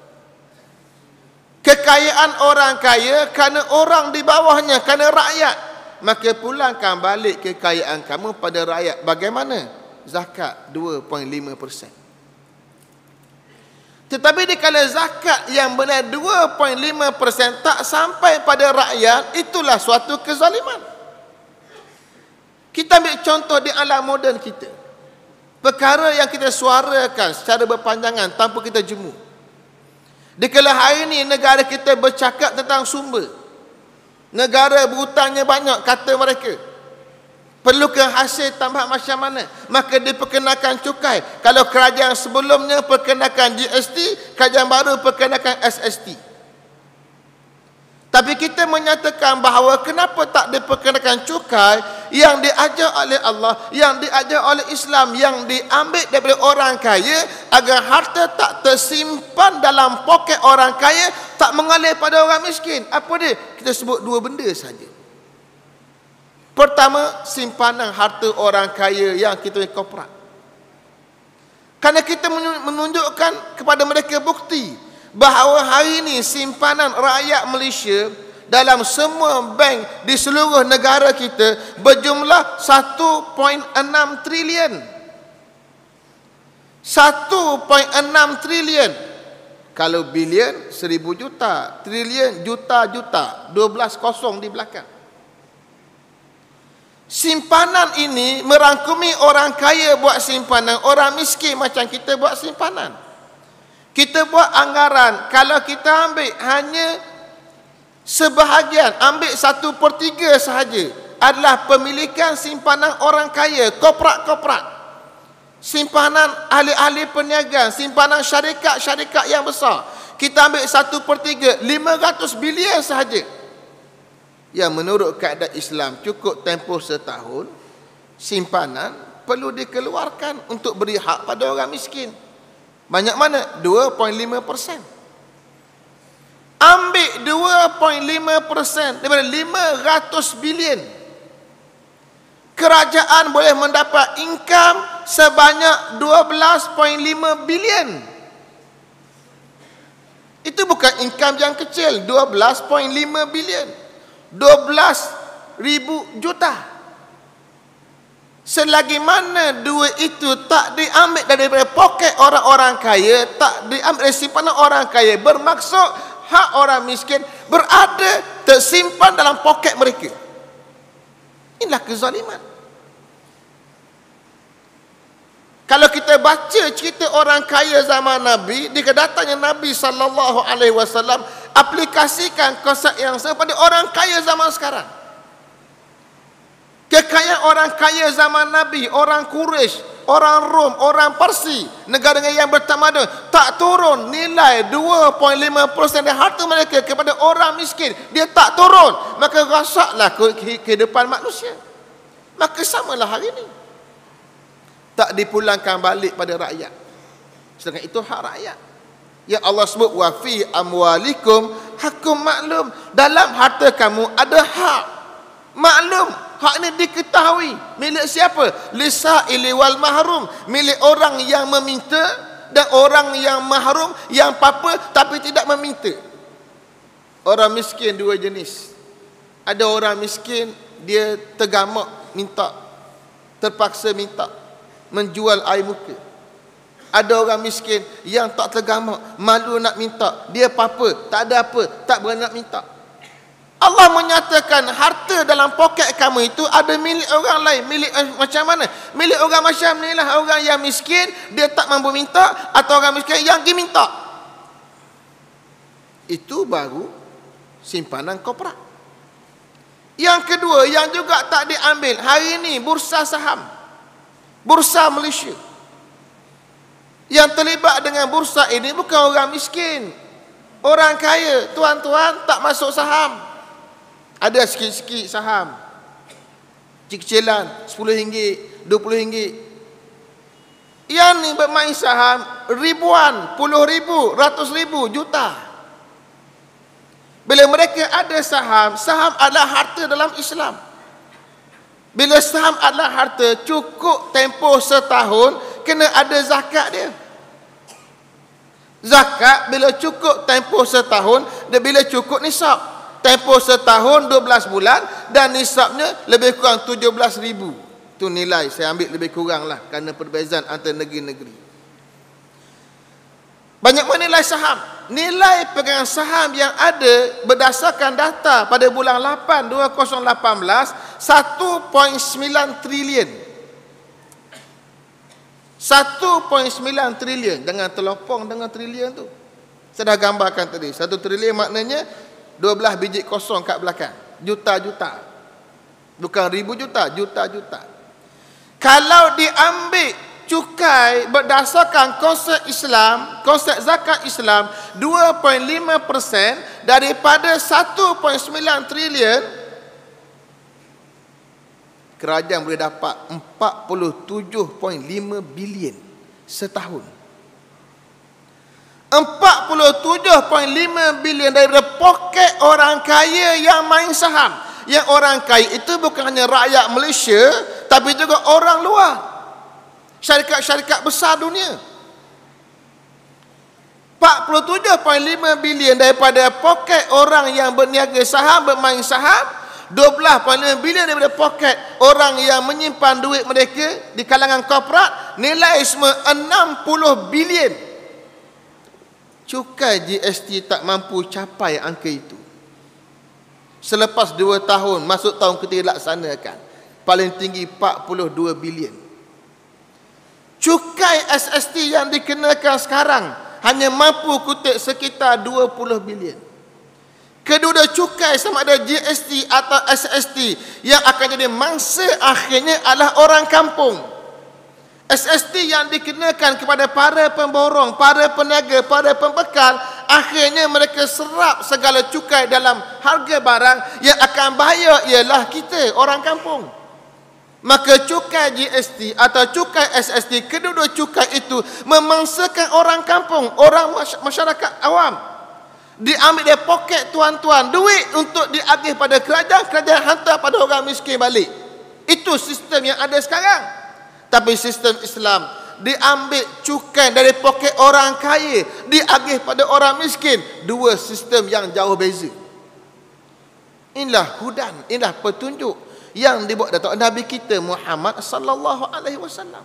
Kekayaan orang kaya kerana orang di bawahnya, kerana rakyat. Maka pulangkan balik kekayaan kamu pada rakyat. Bagaimana? Zakat 2.5%. Tetapi dikala zakat yang benar 2.5% tak sampai pada rakyat, itulah suatu kezaliman. Kita ambil contoh di alam moden kita. Perkara yang kita suarakan secara berpanjangan tanpa kita jemu. Dikala hari ini negara kita bercakap tentang sumber. Negara berhutangnya banyak, kata mereka. Perlukan hasil tambah macam mana? Maka diperkenakan cukai. Kalau kerajaan sebelumnya perkenakan GST, kerajaan baru perkenakan SST. Tapi kita menyatakan bahawa kenapa tak diperkenakan cukai yang diajar oleh Allah, yang diajar oleh Islam, yang diambil daripada orang kaya, agar harta tak tersimpan dalam poket orang kaya, tak mengalir pada orang miskin. Apa dia? Kita sebut dua benda saja. Pertama, simpanan harta orang kaya yang kita korporat. Kerana kita menunjukkan kepada mereka bukti bahawa hari ini simpanan rakyat Malaysia dalam semua bank di seluruh negara kita berjumlah 1.6 trilion. 1.6 trilion. Kalau bilion 1000 juta, trilion juta-juta, 12 kosong di belakang. Simpanan ini merangkumi orang kaya buat simpanan, orang miskin macam kita buat simpanan. Kita buat anggaran, kalau kita ambil hanya sebahagian, ambil 1/3 sahaja adalah pemilikan simpanan orang kaya, korporat-korporat. Simpanan ahli-ahli perniagaan, simpanan syarikat-syarikat yang besar. Kita ambil 1/3, 500 bilion sahaja. Yang menurut kaedah Islam cukup tempoh setahun, simpanan perlu dikeluarkan untuk beri hak pada orang miskin. Banyak mana? 2.5%. Ambil 2.5% daripada 500 bilion. Kerajaan boleh mendapat income sebanyak 12.5 bilion. Itu bukan income yang kecil. 12.5 bilion. 12,000 juta. Selagi mana duit itu tak diambil daripada poket orang-orang kaya, tak diambil dari simpanan orang kaya, bermaksud hak orang miskin berada tersimpan dalam poket mereka. Inilah kezaliman. Kalau kita baca cerita orang kaya zaman Nabi, di kedatangan Nabi SAW, aplikasikan konsep yang sama pada orang kaya zaman sekarang. Kekayaan orang kaya zaman Nabi, orang Quraisy, orang Rom, orang Parsi, negara yang bertamadun, tak turun nilai 2.5% dari harta mereka kepada orang miskin. Dia tak turun. Maka rasaklah kehidupan manusia. Maka samalah hari ini. Tak dipulangkan balik pada rakyat. Sedangkan itu hak rakyat. Yang Allah sebut, wa fi amwalikum hakum maklum. Dalam harta kamu ada hak maklum. Hak ini diketahui. Milik siapa? Lisa'ili wal mahrum. Milik orang yang meminta dan orang yang mahrum, yang apa tapi tidak meminta. Orang miskin dua jenis. Ada orang miskin, dia tergamak minta, terpaksa minta, menjual air muka. Ada orang miskin yang tak tergamak, malu nak minta, dia apa-apa, tak ada apa, tak berani nak minta. Allah menyatakan harta dalam poket kamu itu ada milik orang lain. Milik macam mana? Milik orang macam ni lah. Orang yang miskin, dia tak mampu minta, atau orang miskin yang pergi minta. Itu baru simpanan korporat. Yang kedua, yang juga tak diambil hari ini, bursa saham, bursa Malaysia. Yang terlibat dengan bursa ini bukan orang miskin, orang kaya. Tuan-tuan tak masuk saham. Ada sikit-sikit saham, kecil-kecilan, RM10, RM20. Yang ni bermain saham ribuan, puluh ribu, ratus ribu, juta. Bila mereka ada saham, saham adalah harta dalam Islam. Bila saham adalah harta, cukup tempoh setahun, kena ada zakat dia. Zakat bila cukup tempoh setahun, dia bila cukup nisab. Tempoh setahun 12 bulan dan nisabnya lebih kurang 17,000. Itu nilai, saya ambil lebih kurang lah kerana perbezaan antara negeri-negeri. Banyak mana nilai saham? Nilai pegangan saham yang ada berdasarkan data pada bulan 8 2018 1.9 trilion. 1.9 trilion. Jangan terlopong dengan trilion tu. Saya dah gambarkan tadi. 1 trilion maknanya 12 biji kosong kat belakang. Juta-juta. Bukan ribu juta, juta-juta. Kalau diambil cukai berdasarkan konsep Islam, konsep zakat Islam, 2.5% daripada 1.9 trilion, kerajaan boleh dapat 47.5 bilion setahun. 47.5 bilion daripada poket orang kaya yang main saham. Yang orang kaya itu bukan hanya rakyat Malaysia, tapi juga orang luar, syarikat-syarikat besar dunia. 47.5 bilion daripada poket orang yang berniaga saham, bermain saham. 12.5 bilion daripada poket orang yang menyimpan duit mereka di kalangan korporat. Nilai semua 60 bilion. Cukai GST tak mampu capai angka itu. Selepas 2 tahun, masuk tahun ketiga dilaksanakan, paling tinggi 42 bilion. Cukai SST yang dikenakan sekarang hanya mampu kutip sekitar 20 bilion. Kedua cukai sama ada GST atau SST yang akan jadi mangsa akhirnya adalah orang kampung. SST yang dikenakan kepada para pemborong, para peniaga, para pembekal, akhirnya mereka serap segala cukai dalam harga barang. Yang akan bayar ialah kita, orang kampung. Maka cukai GST atau cukai SST, kedua cukai itu memangsakan orang kampung, orang masyarakat awam. Diambil dari poket tuan-tuan, duit untuk diagih pada kerajaan, kerajaan hantar pada orang miskin balik. Itu sistem yang ada sekarang. Tapi sistem Islam, diambil cukai dari poket orang kaya, diagih pada orang miskin. Dua sistem yang jauh beza. Inilah hudan, inilah petunjuk yang dibuat datuk Nabi kita Muhammad sallallahu alaihi wasallam.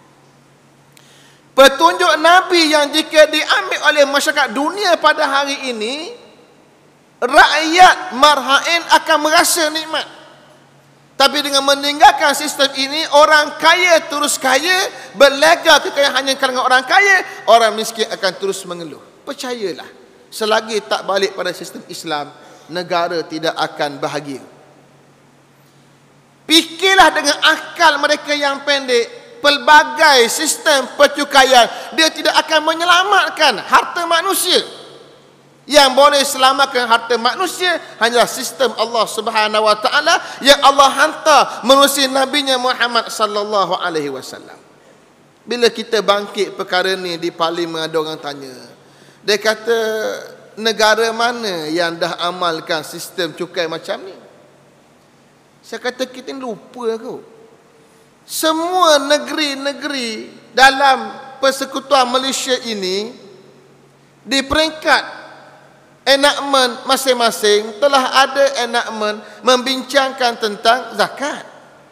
Petunjuk Nabi yang jika diambil oleh masyarakat dunia pada hari ini, rakyat marhain akan merasa nikmat. Tapi dengan meninggalkan sistem ini, orang kaya terus kaya, berlega kekayaan hanya kalangan orang kaya, orang miskin akan terus mengeluh. Percayalah, selagi tak balik pada sistem Islam, negara tidak akan bahagia. Fikirlah dengan akal mereka yang pendek, pelbagai sistem percukaian, dia tidak akan menyelamatkan harta manusia. Yang boleh selamatkan harta manusia hanyalah sistem Allah Subhanahu wa taala yang Allah hantar melalui nabinya Muhammad sallallahu alaihi wasallam. Bila kita bangkit perkara ni di parlimen, ada orang tanya. Dia kata, negara mana yang dah amalkan sistem cukai macam ni? Saya kata, kita lupa kot. Semua negeri-negeri dalam persekutuan Malaysia ini, di peringkat enactment masing-masing telah ada enactment membincangkan tentang zakat.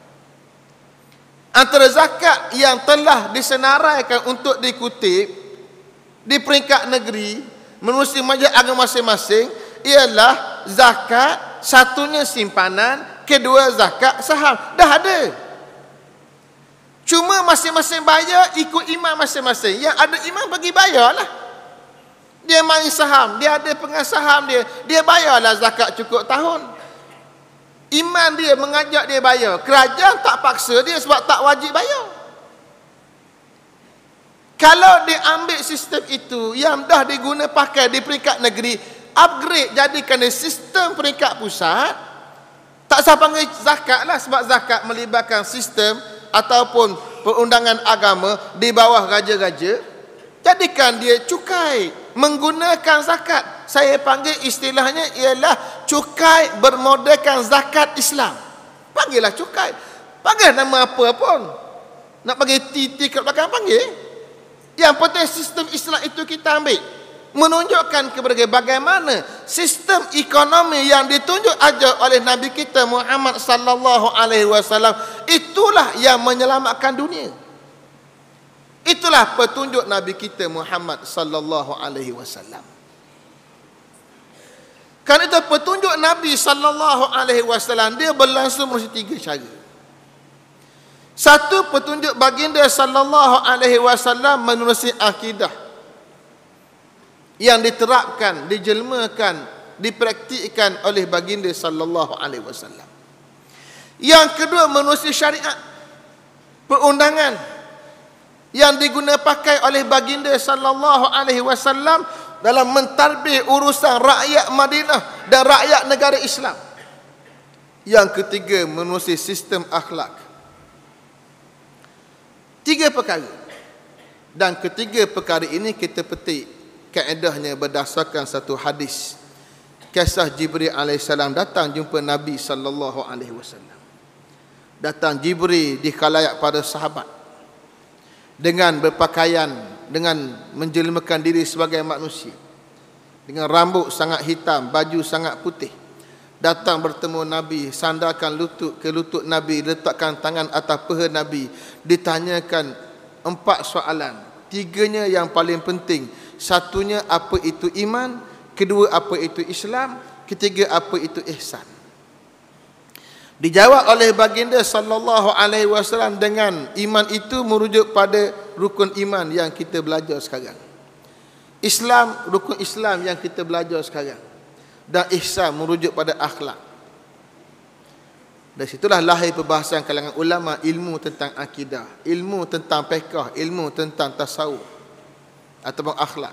Antara zakat yang telah disenaraikan untuk dikutip di peringkat negeri menurut majlis agama masing-masing ialah zakat, satunya simpanan, kedua zakat saham. Dah ada. Cuma masing-masing bayar ikut imam masing-masing. Yang ada imam bagi bayarlah. Dia main saham, dia ada pengasaham dia bayarlah zakat cukup tahun. Iman dia mengajak dia bayar. Kerajaan tak paksa dia sebab tak wajib bayar. Kalau dia ambil sistem itu yang dah diguna pakai di peringkat negeri, upgrade jadikan dia sistem peringkat pusat, tak usah panggil zakat lah, sebab zakat melibatkan sistem ataupun perundangan agama di bawah raja-raja. Jadikan dia cukai menggunakan zakat. Saya panggil istilahnya ialah cukai bermodelkan zakat Islam. Panggillah cukai. Panggil nama apa pun. Nak panggil TT kat belakang, panggil. Yang penting sistem Islam itu kita ambil. Menunjukkan kepada bagaimana sistem ekonomi yang ditunjuk ajar oleh Nabi kita Muhammad sallallahu alaihi wasallam itulah yang menyelamatkan dunia. Itulah petunjuk Nabi kita Muhammad sallallahu alaihi wasallam. Kerana itu petunjuk Nabi sallallahu alaihi wasallam dia berlangsung melalui 3 cara. Satu, petunjuk baginda sallallahu alaihi wasallam menerusi akidah yang diterapkan, dijelmakan, dipraktikkan oleh baginda sallallahu alaihi wasallam. Yang kedua, menerusi syariat, perundangan yang diguna pakai oleh baginda sallallahu alaihi wasallam dalam mentadbir urusan rakyat Madinah dan rakyat negara Islam. Yang ketiga, menerusi sistem akhlak. 3 perkara. Dan ketiga perkara ini kita petik kaedahnya berdasarkan satu hadis. Kisah Jibril alaihissalam datang jumpa Nabi sallallahu alaihi wasallam. Datang Jibril di khalayak para sahabat dengan berpakaian, dengan menjelmakan diri sebagai manusia, dengan rambut sangat hitam, baju sangat putih. Datang bertemu Nabi, sandarkan lutut ke lutut Nabi, letakkan tangan atas paha Nabi. Ditanyakan 4 soalan. 3-nya yang paling penting. Satunya, apa itu iman? Kedua, apa itu Islam? Ketiga, apa itu ihsan? Dijawab oleh baginda sallallahu alaihi wasallam dengan iman itu merujuk pada rukun iman yang kita belajar sekarang. Islam, rukun Islam yang kita belajar sekarang. Dan ihsan merujuk pada akhlak. Dari situlah lahir perbahasan kalangan ulama ilmu tentang akidah, ilmu tentang fiqh, ilmu tentang tasawuf ataupun akhlak.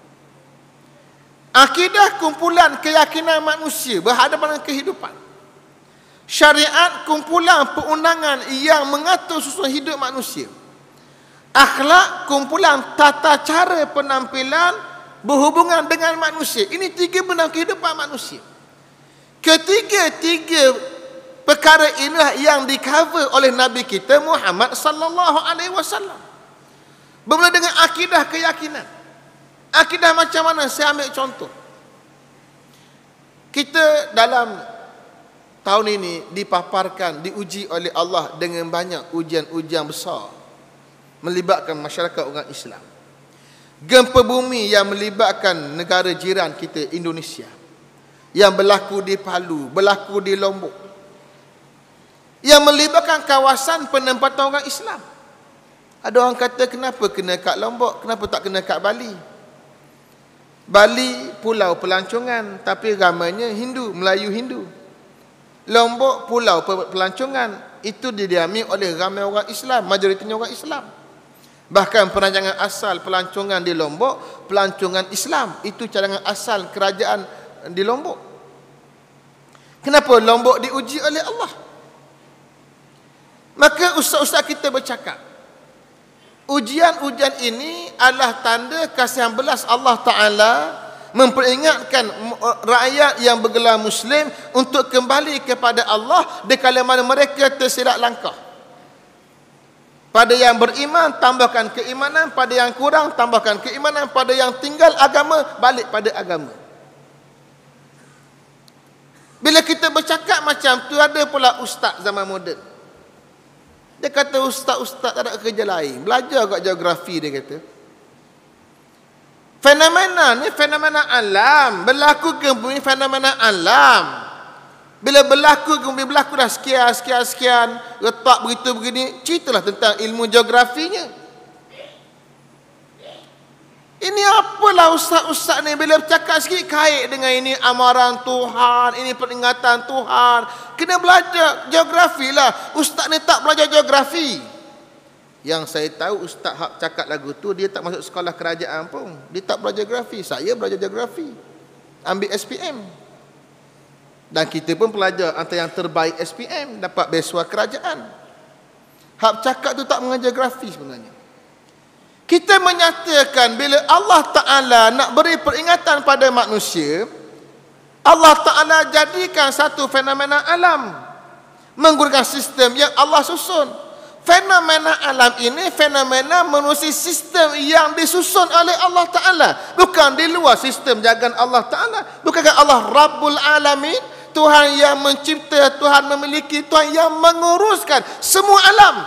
Akidah kumpulan keyakinan manusia berhadapan dengan kehidupan. Syariat kumpulan perundangan yang mengatur susunan hidup manusia. Akhlak kumpulan tata cara penampilan berhubungan dengan manusia. Ini 3 benang kehidupan manusia. Ketiga-tiga perkara inilah yang di-cover oleh Nabi kita Muhammad sallallahu alaihi wasallam. Bermula dengan akidah keyakinan. Akidah macam mana? Saya ambil contoh. Kita dalam tahun ini dipaparkan, diuji oleh Allah dengan banyak ujian-ujian besar melibatkan masyarakat orang Islam. Gempa bumi yang melibatkan negara jiran kita Indonesia, yang berlaku di Palu, berlaku di Lombok, yang melibatkan kawasan penempatan orang Islam. Ada orang kata, kenapa kena kat Lombok, kenapa tak kena kat Bali? Bali pulau pelancongan tapi ramainya Hindu, Melayu Hindu. Lombok pulau pelancongan, itu didiami oleh ramai orang Islam, majoritinya orang Islam. Bahkan perancangan asal pelancongan di Lombok, pelancongan Islam. Itu cadangan asal kerajaan di Lombok. Kenapa Lombok diuji oleh Allah? Maka ustaz-ustaz kita bercakap, ujian-ujian ini adalah tanda kasihan belas Allah Ta'ala memperingatkan rakyat yang bergelar Muslim untuk kembali kepada Allah di kala mana mereka tersilap langkah. Pada yang beriman, tambahkan keimanan. Pada yang kurang, tambahkan keimanan. Pada yang tinggal agama, balik pada agama. Bila kita bercakap macam tu, ada pula ustaz zaman moden. Dia kata ustaz-ustaz tak ada kerja lain, belajar kat geografi, dia kata. Fenomena ni fenomena alam, berlaku ke bumi fenomena alam. Bila berlaku ke bumi, berlaku dah sekian, letak begitu begini, ceritalah tentang ilmu geografinya. Ini apalah ustaz-ustaz ni bila bercakap sikit kait dengan ini amaran Tuhan, ini peringatan Tuhan. Kena belajar geografi lah. Ustaz ni tak belajar geografi. Yang saya tahu ustaz hak cakap lagu tu, dia tak masuk sekolah kerajaan pun. Dia tak belajar geografi. Saya belajar geografi. Ambil SPM. Dan kita pun pelajar antara yang terbaik SPM, dapat beasiswa kerajaan. Hak cakap tu tak mengajar geografi sebenarnya. Kita menyatakan bila Allah Ta'ala nak beri peringatan pada manusia, Allah Ta'ala jadikan satu fenomena alam menggunakan sistem yang Allah susun. Fenomena alam ini fenomena menerusi sistem yang disusun oleh Allah Ta'ala, bukan di luar sistem jagaan Allah Ta'ala. Bukankah Allah Rabbul Alamin, Tuhan yang mencipta, Tuhan memiliki, Tuhan yang menguruskan semua alam.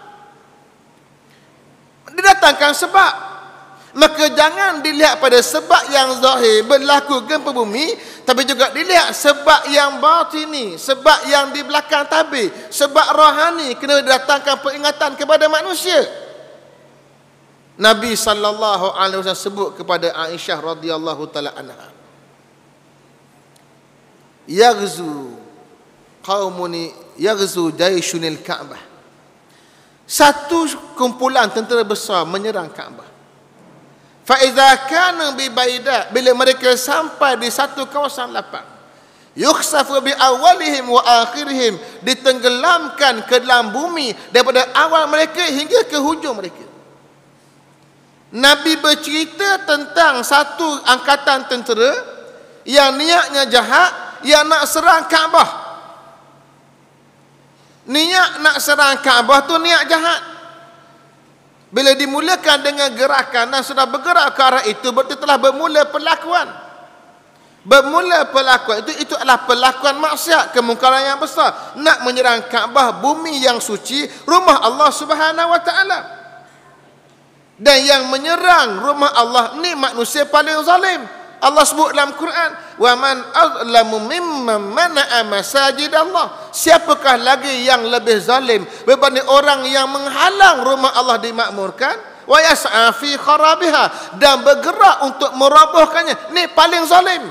Didatangkan sebab. Maka jangan dilihat pada sebab yang zahir berlaku gempa bumi, tapi juga dilihat sebab yang batini, sebab yang di belakang tabir, sebab rohani kena didatangkan peringatan kepada manusia. Nabi sallallahu alaihi wasallam sebut kepada Aisyah radhiyallahu taala anha, yaghzu qaumuni yaghzu jayshunil Ka'bah. Satu kumpulan tentera besar menyerang Kaabah. Fa iza kana bi baida, bila mereka sampai di satu kawasan lapang, yukhsafu bi awalihim wa akhirihim, ditenggelamkan ke dalam bumi daripada awal mereka hingga ke hujung mereka. Nabi bercerita tentang satu angkatan tentera yang niatnya jahat, yang nak serang Kaabah. Niat nak serang Kaabah tu niat jahat. Bila dimulakan dengan gerakan dan sudah bergerak ke arah itu, berarti telah bermula perlakuan. Bermula perlakuan itu adalah perlakuan maksiat, kemungkaran yang besar. Nak menyerang Kaabah, bumi yang suci, rumah Allah Subhanahu Wa Taala. Dan yang menyerang rumah Allah ni manusia paling zalim. Allah sebut dalam Quran, wa man azlamu mimman mana'a masajid Allah. Siapakah lagi yang lebih zalim berbanding orang yang menghalang rumah Allah dimakmurkan, wa yas'a fi kharabiha, dan bergerak untuk merobohkannya. Ni paling zalim.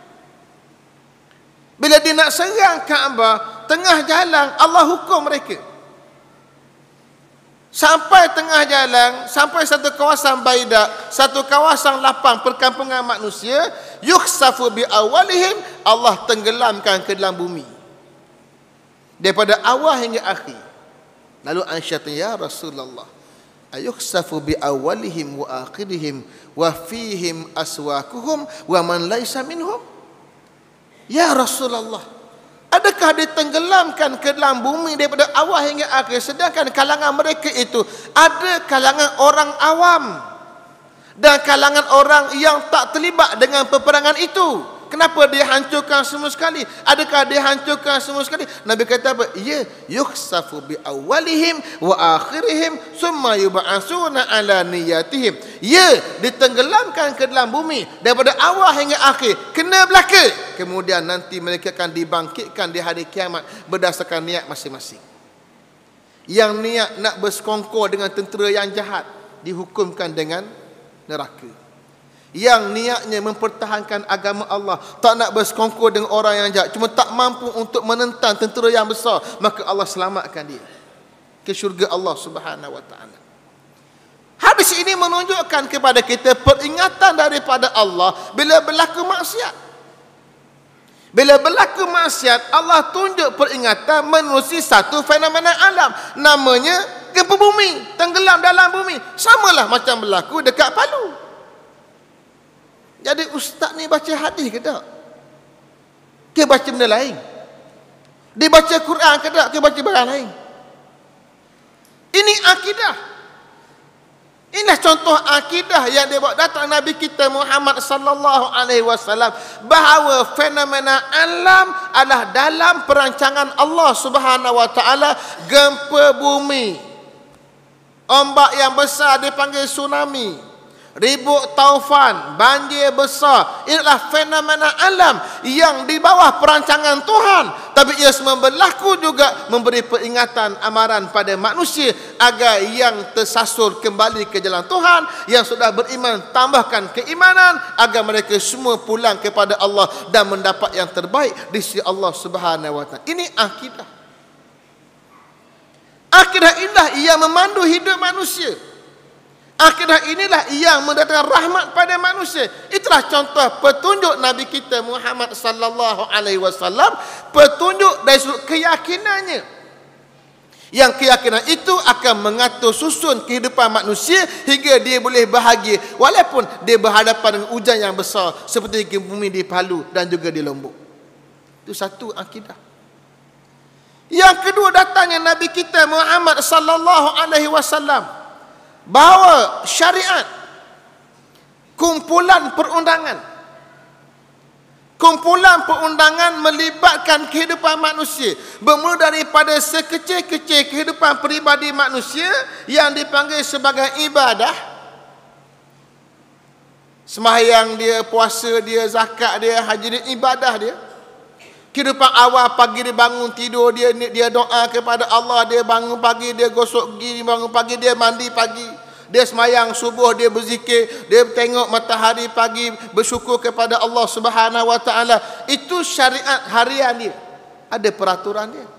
Bila dia nak serang Kaabah, tengah jalan Allah hukum mereka. Sampai tengah jalan, sampai satu kawasan baida, satu kawasan lapang perkampungan manusia, yukhsafu bi awalihim, Allah tenggelamkan ke dalam bumi daripada awal hingga akhir. Lalu Aisyah tanya, ya Rasulullah, ayukhsafu bi awalihim wa akhirihim wa fihim aswaquhum wa man laisa minhum? Ya Rasulullah, adakah ditenggelamkan ke dalam bumi daripada awal hingga akhir, sedangkan kalangan mereka itu ada kalangan orang awam dan kalangan orang yang tak terlibat dengan peperangan itu? Kenapa dia hancurkan semua sekali? Adakah dia hancurkan semua sekali? Nabi kata apa? Ya, yukhsafu bi awalihim wa akhirihim summa yub'atsuna ala niyatihim. Ya, ditenggelamkan ke dalam bumi daripada awal hingga akhir, kena belaka. Kemudian nanti mereka akan dibangkitkan di hari kiamat berdasarkan niat masing-masing. Yang niat nak bersekongkol dengan tentera yang jahat dihukumkan dengan neraka. yang niatnya mempertahankan agama Allah, tak nak bersekongkol dengan orang yang jahat, cuma tak mampu untuk menentang tentera yang besar, maka Allah selamatkan dia ke syurga Allah Subhanahu wa taala. Hadis ini menunjukkan kepada kita peringatan daripada Allah bila berlaku maksiat. Bila berlaku maksiat, Allah tunjuk peringatan menerusi satu fenomena alam, namanya gempa bumi, tenggelam dalam bumi. Samalah macam berlaku dekat Palu. Jadi ustaz ni baca hadis ke tak? Ke baca benda lain? Dia baca Quran ke tak? Ke baca barang lain? Ini akidah. Inilah contoh akidah yang dia bawa datang Nabi kita Muhammad sallallahu alaihi wasallam, bahawa fenomena alam adalah dalam perancangan Allah Subhanahu wa taala. Gempa bumi, ombak yang besar dipanggil tsunami, ribut taufan, banjir besar, inilah fenomena alam yang di bawah perancangan Tuhan. Tapi ia semua berlaku juga memberi peringatan amaran pada manusia agar yang tersasar kembali ke jalan Tuhan, yang sudah beriman tambahkan keimanan, agar mereka semua pulang kepada Allah dan mendapat yang terbaik di sisi Allah Subhanahu wa taala. Ini akidah. Akidah inilah yang memandu hidup manusia. Akidah inilah yang mendatangkan rahmat pada manusia. Itulah contoh petunjuk Nabi kita Muhammad sallallahu alaihi wasallam, petunjuk dari sudut keyakinannya. Yang keyakinan itu akan mengatur susun kehidupan manusia hingga dia boleh bahagia walaupun dia berhadapan dengan hujan yang besar seperti gempa bumi di Palu dan juga di Lombok. Itu satu akidah. Yang kedua, datangnya Nabi kita Muhammad sallallahu alaihi wasallam bahawa syariat, kumpulan perundangan melibatkan kehidupan manusia, bermula daripada sekecil-kecil kehidupan peribadi manusia yang dipanggil sebagai ibadah. Sembahyang dia, puasa dia, zakat dia, haji dia, ibadah dia. Kehidupan awal, pagi dia bangun tidur, dia doa kepada Allah, dia bangun pagi, dia gosok gigi, bangun pagi, dia mandi pagi, dia semayang subuh, dia berzikir, dia tengok matahari pagi, bersyukur kepada Allah Subhanahu wa taala. Itu syariat harian dia. Ada peraturan dia.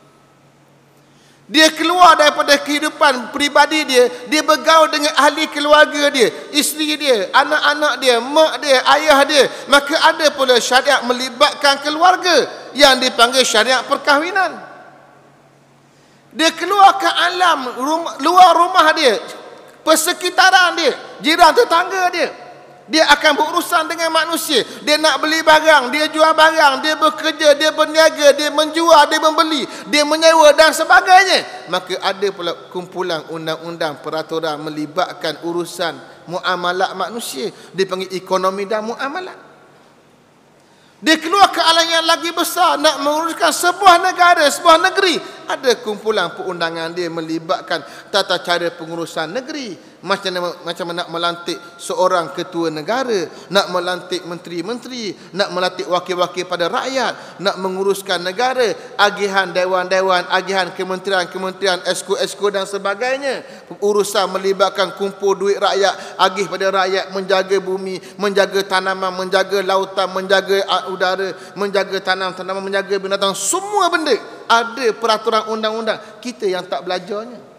Dia keluar daripada kehidupan peribadi dia, dia bergaul dengan ahli keluarga dia, isteri dia, anak-anak dia, mak dia, ayah dia. Maka ada pula syariat melibatkan keluarga yang dipanggil syariat perkahwinan. Dia keluar ke alam luar rumah dia, persekitaran dia, jiran tetangga dia. Dia akan berurusan dengan manusia. Dia nak beli barang, dia jual barang, dia bekerja, dia berniaga, dia menjual, dia membeli, dia menyewa dan sebagainya. Maka ada pula kumpulan undang-undang peraturan melibatkan urusan muamalat manusia. Dipanggil ekonomi dan muamalat. Dia keluar ke alam yang lagi besar, nak menguruskan sebuah negara, sebuah negeri. Ada kumpulan perundangan dia melibatkan tata cara pengurusan negeri. Macam mana nak melantik seorang ketua negara, nak melantik menteri-menteri, nak melantik wakil-wakil pada rakyat, nak menguruskan negara, agihan dewan-dewan, agihan kementerian-kementerian, esko-esko dan sebagainya. Urusan melibatkan kumpul duit rakyat, agih pada rakyat, menjaga bumi, menjaga tanaman, menjaga lautan, menjaga udara, menjaga tanam-tanaman, menjaga binatang, semua benda. Ada peraturan undang-undang. Kita yang tak belajarnya.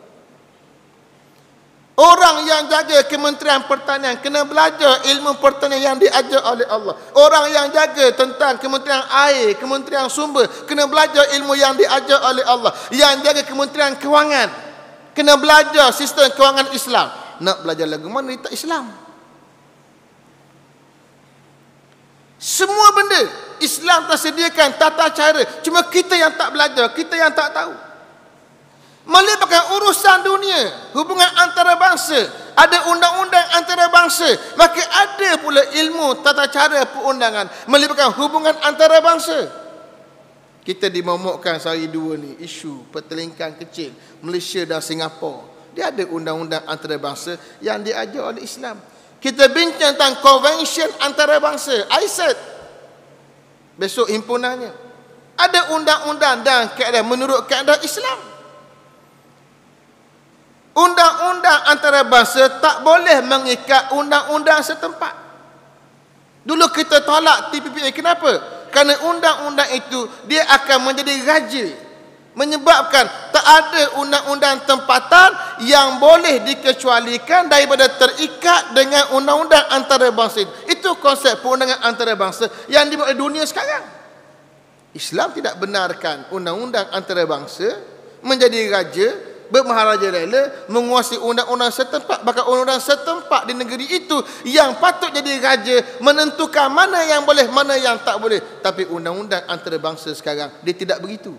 Orang yang jaga Kementerian Pertanian kena belajar ilmu pertanian yang diajar oleh Allah. Orang yang jaga tentang Kementerian Air, Kementerian Sumber, kena belajar ilmu yang diajar oleh Allah. Yang jaga Kementerian Kewangan kena belajar sistem kewangan Islam. Nak belajar lagu mana tak Islam? Semua benda Islam tersediakan tata cara. Cuma kita yang tak belajar, kita yang tak tahu. Melibatkan urusan dunia, hubungan antarabangsa, ada undang-undang antarabangsa, maka ada pula ilmu tata cara perundangan melibatkan hubungan antarabangsa. Kita dimomokkan sehari dua ni isu pertelingkan kecil Malaysia dan Singapura. Dia ada undang-undang antarabangsa yang diajar oleh Islam. Kita bincang tentang Convention Antarabangsa, ISET. Besok himpunannya. Ada undang-undang dan kaedah menurut kaedah Islam. Undang-undang antarabangsa tak boleh mengikat undang-undang setempat. Dulu kita tolak TPPA. Kenapa? Kerana undang-undang itu dia akan menjadi raja, menyebabkan tak ada undang-undang tempatan yang boleh dikecualikan daripada terikat dengan undang-undang antarabangsa. Itu konsep perundangan antarabangsa yang dibuat oleh dunia sekarang. Islam tidak benarkan undang-undang antarabangsa menjadi raja, bermaharaja rela, menguasai undang-undang setempat. Bahkan undang-undang setempat di negeri itu yang patut jadi raja, menentukan mana yang boleh, mana yang tak boleh. Tapi undang-undang antarabangsa sekarang dia tidak begitu.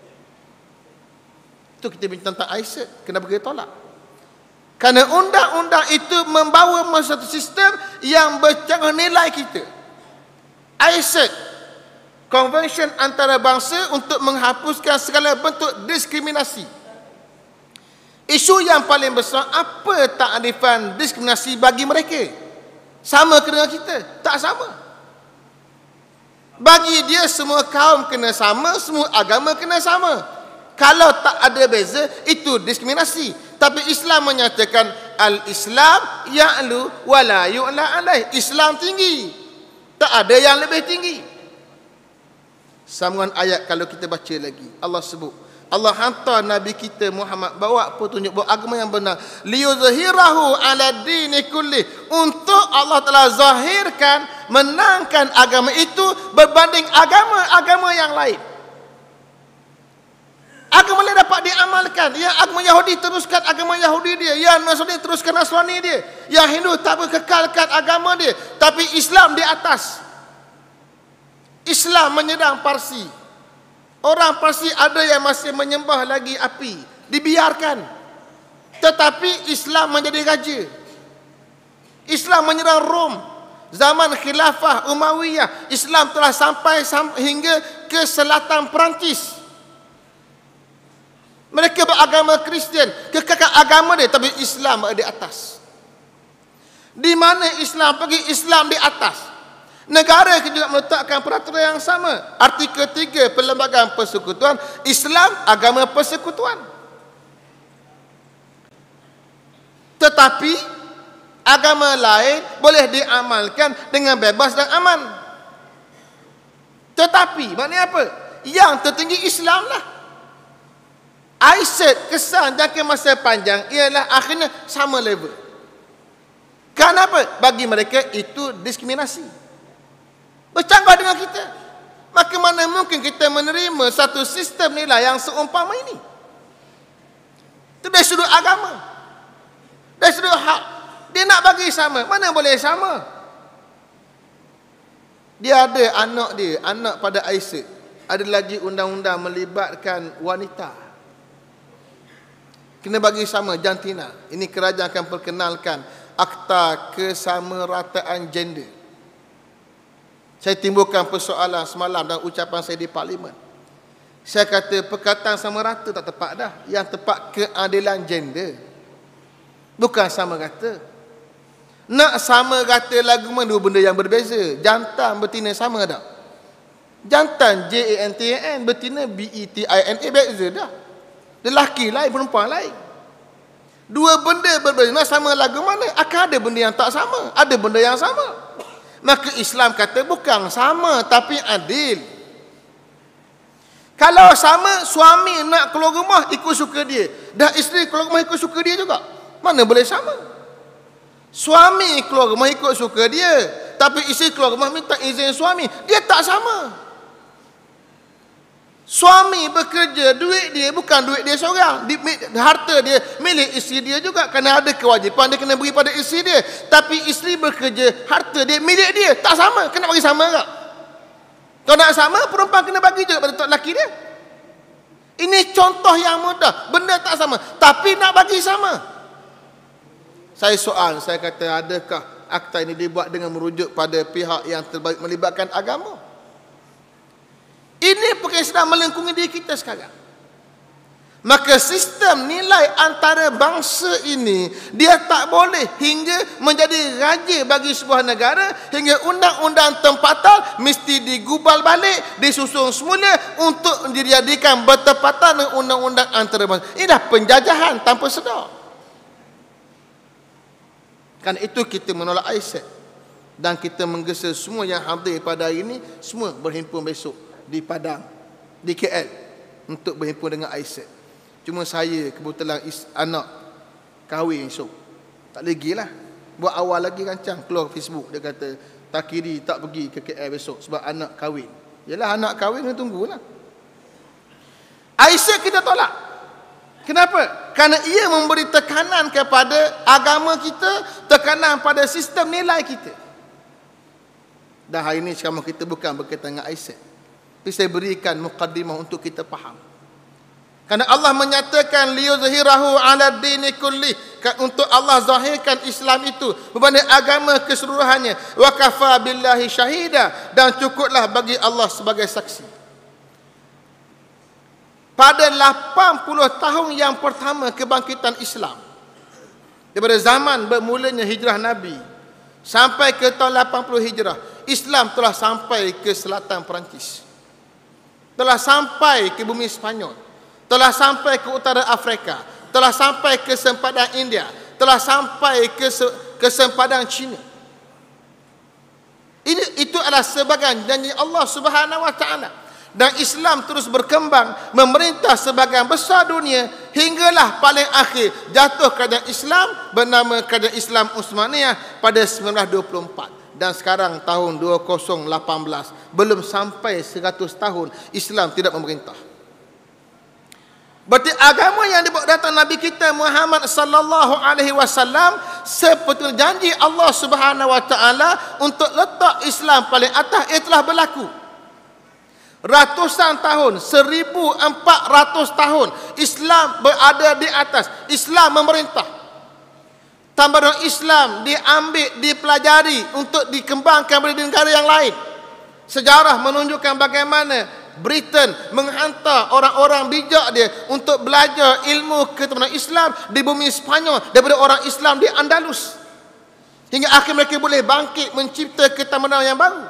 Itu kita bincang tentang ISET. Kenapa kita tolak? Kerana undang-undang itu membawa satu sistem yang bercanggah nilai kita. ISET, Convention Antarabangsa untuk menghapuskan segala bentuk diskriminasi. Isu yang paling besar, apa takrifan diskriminasi bagi mereka? Sama ke dengan kita? Tak sama. Bagi dia semua kaum kena sama, semua agama kena sama. Kalau tak ada beza, itu diskriminasi. Tapi Islam menyatakan al-Islam ya'lu wa la yu'la alaih. Islam tinggi, tak ada yang lebih tinggi. Sambungan ayat kalau kita baca lagi, Allah sebut, Allah hantar Nabi kita Muhammad bawa petunjuk, bawa agama yang benar, liyuzhirahu ala dini kulli, untuk Allah telah zahirkan, menangkan agama itu berbanding agama-agama yang lain. Agama lain dapat diamalkan. Yang agama Yahudi teruskan agama Yahudi dia, yang Nasrani teruskan Nasrani dia, yang Hindu tak kekalkan agama dia. Tapi Islam di atas. Islam menyerang Parsi. Orang Parsi ada yang masih menyembah lagi api, dibiarkan. Tetapi Islam menjadi raja. Islam menyerang Rom. Zaman Khilafah Umayyah, Islam telah sampai hingga ke selatan Perancis. Mereka beragama Kristian, kekalkan agama dia, tapi Islam ada di atas. Di mana Islam pergi, Islam di atas. Negara juga meletakkan peraturan yang sama. Artikel 3 Perlembagaan Persekutuan, Islam agama persekutuan. Tetapi agama lain boleh diamalkan dengan bebas dan aman. Tetapi maknanya apa? Yang tertinggi Islam lah. ISET kesan jangka masa panjang ialah akhirnya sama level. Kenapa? Bagi mereka itu diskriminasi, bercanggah dengan kita. Maka mana mungkin kita menerima satu sistem nilai yang seumpama ini? Itu dari sudut agama, dari sudut hak. Dia nak bagi sama, mana boleh sama? Dia ada anak dia, anak pada ISET. Ada lagi undang-undang melibatkan wanita. Kena bagi sama jantina. Ini kerajaan akan perkenalkan Akta Kesamarataan Gender. Saya timbulkan persoalan semalam dalam ucapan saya di Parlimen. Saya kata perkataan sama rata tak tepat dah. Yang tepat keadilan gender. Bukan sama rata. Nak sama rata lagu mana dua benda yang berbeza. Jantan betina sama tak? Jantan JANTAN, betina BETINA, beza dah. Lelaki lain, perempuan lain. Dua benda berbeza. Nak sama lagu mana? Akan ada benda yang tak sama, ada benda yang sama. Maka Islam kata bukan sama tapi adil. Kalau sama, suami nak keluar rumah ikut suka dia, dah isteri keluar rumah ikut suka dia juga, mana boleh sama? Suami keluar rumah ikut suka dia, tapi isteri keluar rumah minta izin suami, dia tak sama. Suami bekerja, duit dia bukan duit dia seorang, harta dia milik isteri dia juga, kerana ada kewajipan dia kena beri pada isteri dia. Tapi isteri bekerja, harta dia milik dia, tak sama. Kena bagi sama tak? Kalau nak sama, perempuan kena bagi juga pada lelaki dia. Ini contoh yang mudah, benda tak sama tapi nak bagi sama. Saya soal, saya kata, adakah akta ini dibuat dengan merujuk pada pihak yang terbaik melibatkan agama? Ini perkara sedang melengkungi diri kita sekarang. Maka sistem nilai antarabangsa ini, dia tak boleh hingga menjadi raja bagi sebuah negara, hingga undang-undang tempatan mesti digubal balik, disusun semula untuk dijadikan bertepatan dengan undang-undang antarabangsa. Ini dah penjajahan tanpa sedar. Kan itu kita menolak ISET. Dan kita menggesa semua yang hadir pada hari ini, semua berhimpun besok di Padang, di KL, untuk berhimpun dengan Aisyah. Cuma saya kebetulan anak kahwin esok. Tak lagi lah. Buat awal lagi rancang, keluar Facebook. Dia kata, tak kiri tak pergi ke KL besok sebab anak kahwin. Yalah, anak kahwin, dia tunggulah. Aisyah kita tolak. Kenapa? Kerana ia memberi tekanan kepada agama kita, tekanan pada sistem nilai kita. Dan hari ini ceramah kita bukan berkaitan dengan Aisyah. Tapi saya berikan muqaddimah untuk kita faham. Kerana Allah menyatakan liyuzhirahu 'ala dini kulli, untuk Allah zahirkan Islam itu berbanding agama keseluruhannya. Wa kafa billahi syahida, dan cukuplah bagi Allah sebagai saksi. Pada 80 tahun yang pertama kebangkitan Islam, daripada zaman bermulanya hijrah Nabi sampai ke tahun 80 hijrah, Islam telah sampai ke selatan Perancis, telah sampai ke bumi Spanyol, telah sampai ke utara Afrika, telah sampai ke sempadan India, telah sampai ke sempadan China. Itu adalah sebahagian janji Allah Subhanahu wa taala. Dan Islam terus berkembang, memerintah sebahagian besar dunia, hinggalah paling akhir jatuh kerajaan Islam bernama Kerajaan Islam Utsmaniyah pada 1924. Dan sekarang tahun 2018, belum sampai 100 tahun Islam tidak memerintah. Berarti agama yang dibawa datang Nabi kita Muhammad sallallahu alaihi wasallam seperti janji Allah Subhanahu wa taala untuk letak Islam paling atas, ia telah berlaku. Ratusan tahun, 1400 tahun Islam berada di atas, Islam memerintah. Tambah Islam diambil, dipelajari untuk dikembangkan di negara yang lain. Sejarah menunjukkan bagaimana Britain menghantar orang-orang bijak dia untuk belajar ilmu ketemanan Islam di bumi Spanyol daripada orang Islam di Andalus. Hingga akhir mereka boleh bangkit mencipta ketemanan yang baru.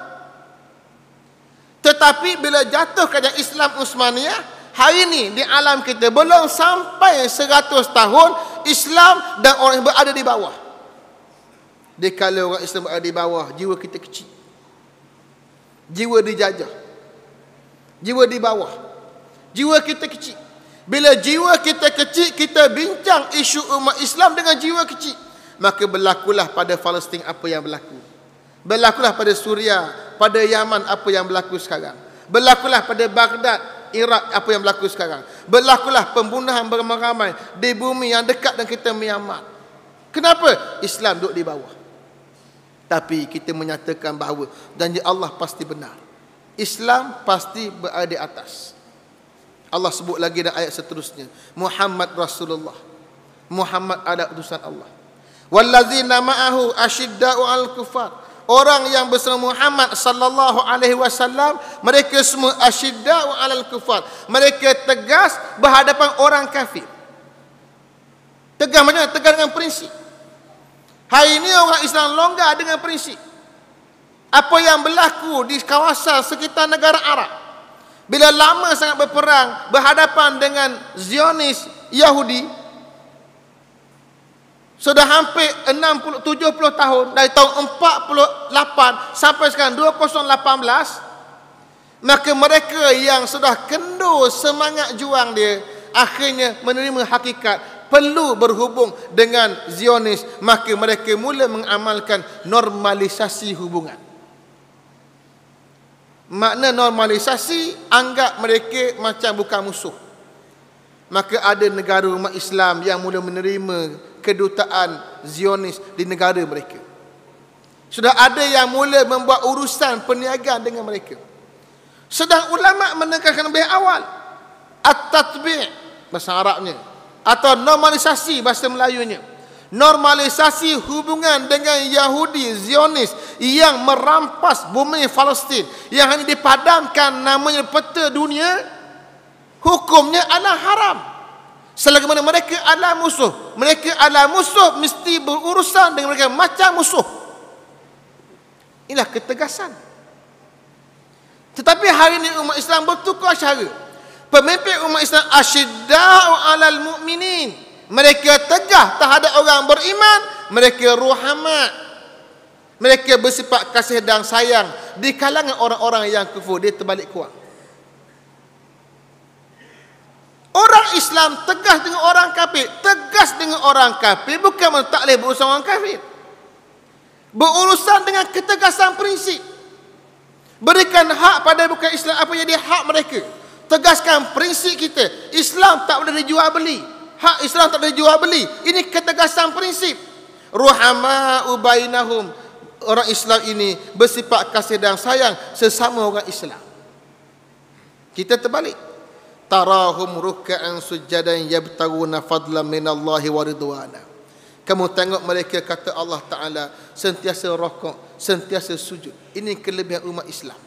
Tetapi bila jatuh kerajaan Islam Utsmaniyah, hari ini di alam kita belum sampai 100 tahun Islam dan orang yang berada di bawah. Dikala orang Islam berada di bawah, jiwa kita kecil. Jiwa dijajah. Jiwa di bawah. Jiwa kita kecil. Bila jiwa kita kecil, kita bincang isu umat Islam dengan jiwa kecil, maka berlakulah pada Palestin apa yang berlaku. Berlakulah pada Suria, pada Yaman apa yang berlaku sekarang. Berlakulah pada Baghdad, Iraq apa yang berlaku sekarang. Berlakulah pembunuhan beramai-ramai di bumi yang dekat dengan kita, Myanmar. Kenapa? Islam duduk di bawah. Tapi kita menyatakan bahawa janji Allah pasti benar. Islam pasti berada di atas. Allah sebut lagi dalam ayat seterusnya, Muhammad Rasulullah, Muhammad adalah utusan Allah. Wallazina ma'ahu asyidda'u 'alal kufar. Orang yang bersama Muhammad sallallahu alaihi wasallam, mereka semua asyidda'u 'alal kufar. Mereka tegas berhadapan orang kafir. Tegas macam mana? Tegas dengan prinsip. Hari ini orang Islam longgar dengan prinsip. Apa yang berlaku di kawasan sekitar negara Arab, bila lama sangat berperang berhadapan dengan Zionis Yahudi, sudah hampir 70 tahun, dari tahun 48 sampai sekarang 2018, maka mereka yang sudah kendur semangat juang dia akhirnya menerima hakikat perlu berhubung dengan Zionis, maka mereka mula mengamalkan normalisasi hubungan. Makna normalisasi, anggap mereka macam bukan musuh. Maka ada negara umat Islam yang mula menerima kedutaan Zionis di negara mereka. Sudah ada yang mula membuat urusan perniagaan dengan mereka. Sedang ulama menekankan lebih awal at-tatbi' bahasa Arabnya, atau normalisasi bahasa Melayunya. Normalisasi hubungan dengan Yahudi Zionis yang merampas bumi Palestin, yang hanya dipadamkan namanya peta dunia, hukumnya adalah haram. Selagi mana mereka adalah musuh, mereka adalah musuh, mesti berurusan dengan mereka macam musuh. Inilah ketegasan. Tetapi hari ini umat Islam bertukar cara. Pemimpin umat Islam asyidda'u 'alal mu'minin. Mereka tegas terhadap orang beriman, mereka ruhamat. Mereka bersifat kasih dan sayang di kalangan orang-orang yang kufur. Dia terbalik kuat. Orang Islam tegas dengan orang kafir. Tegas dengan orang kafir bukan tak boleh berurusan orang kafir. Berurusan dengan ketegasan prinsip. Berikan hak pada bukan Islam apa yang dia hak mereka. Tegaskan prinsip kita. Islam tak boleh dijual beli. Hak Islam tak boleh dijual beli. Ini ketegasan prinsip. Ruhama'u bainahum. Orang Islam ini bersifat kasih dan sayang sesama orang Islam. Kita terbalik. Tarahum ruk'an sujadan yabtaguna fadlan minallahi wa ridwana. Kamu tengok mereka, kata Allah Ta'ala, sentiasa rukuk, sentiasa sujud. Ini kelebihan umat Islam.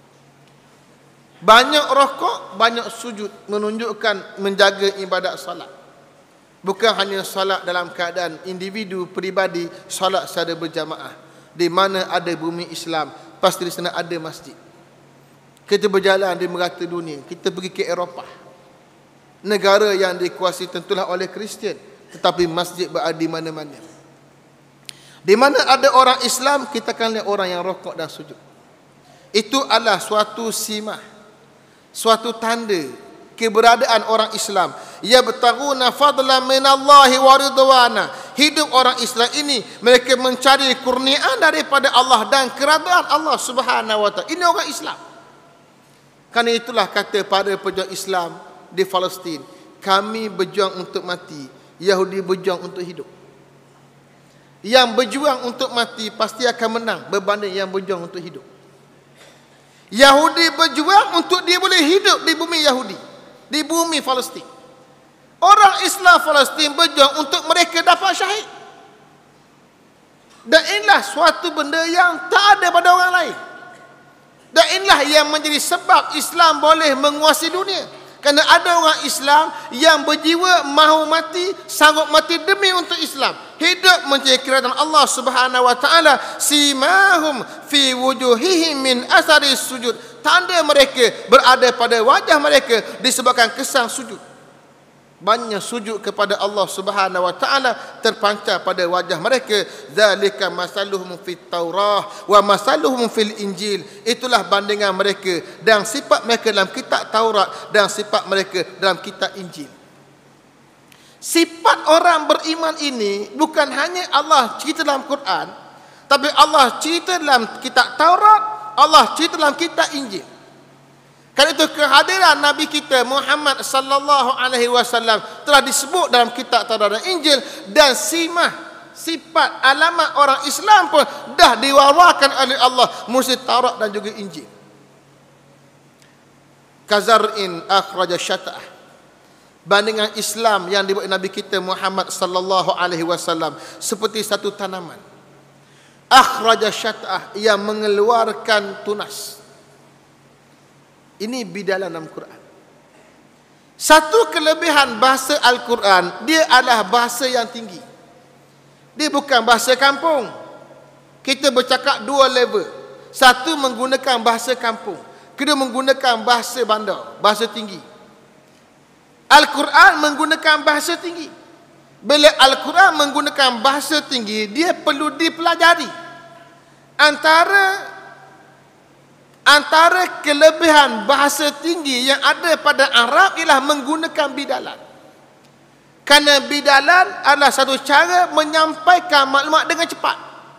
Banyak rukuk, banyak sujud, menunjukkan menjaga ibadat salat. Bukan hanya salat dalam keadaan individu peribadi, salat secara berjamaah. Di mana ada bumi Islam, pasti di sana ada masjid. Kita berjalan di merata dunia. Kita pergi ke Eropah, negara yang dikuasai tentulah oleh Kristian, tetapi masjid berada di mana-mana. Di mana ada orang Islam, kita akan lihat orang yang rukuk dan sujud. Itu adalah suatu simah, suatu tanda keberadaan orang Islam. Yabtaguna fadlan minallahi wa ridwana. Hidup orang Islam ini, mereka mencari kurniaan daripada Allah dan keradaan Allah Subhanahu wa taala. Ini orang Islam. Karena itulah kata para pejuang Islam di Palestin, kami berjuang untuk mati, Yahudi berjuang untuk hidup. Yang berjuang untuk mati pasti akan menang berbanding yang berjuang untuk hidup. Yahudi berjuang untuk dia boleh hidup di bumi Yahudi, di bumi Palestin. Orang Islam Palestin berjuang untuk mereka dapat syahid. Dan inilah suatu benda yang tak ada pada orang lain. Dan inilah yang menjadi sebab Islam boleh menguasai dunia. Kerana ada orang Islam yang berjiwa mahu mati, sanggup mati demi untuk Islam. Hidup mencari kerajaan Allah Subhanahu wa taala. Simahum fi wujuhihim min athari sujud. Tanda mereka berada pada wajah mereka disebabkan kesan sujud. Banyak sujud kepada Allah Subhanahu wa taala terpancar pada wajah mereka. Zalika masaluhum fit Taurah wa masaluhum fil Injil. Itulah bandingan mereka dan sifat mereka dalam kitab Taurat dan sifat mereka dalam kitab Injil. Sifat orang beriman ini bukan hanya Allah cerita dalam Quran, tapi Allah cerita dalam kitab Taurat, Allah cerita dalam kitab Injil. Karena itu kehadiran Nabi kita Muhammad sallallahu alaihi wasallam telah disebut dalam kitab Taurat dan Injil, dan simah, sifat, alamat orang Islam pun dah diwawarkan oleh Allah melalui Taurat dan juga Injil. Kazar'in akhraja syata'ah. Bandingan Islam yang dibuat Nabi kita Muhammad sallallahu alaihi wasallam seperti satu tanaman. Akhraja syata'ah, yang mengeluarkan tunas. Ini bidalah dalam Quran. Satu kelebihan bahasa Al-Quran, dia adalah bahasa yang tinggi. Dia bukan bahasa kampung. Kita bercakap dua level. Satu menggunakan bahasa kampung, kedua menggunakan bahasa bandar, bahasa tinggi. Al-Quran menggunakan bahasa tinggi. Bila Al-Quran menggunakan bahasa tinggi, dia perlu dipelajari. Antara kelebihan bahasa tinggi yang ada pada Arab ialah menggunakan bidalan. Kerana bidalan adalah satu cara menyampaikan maklumat dengan cepat.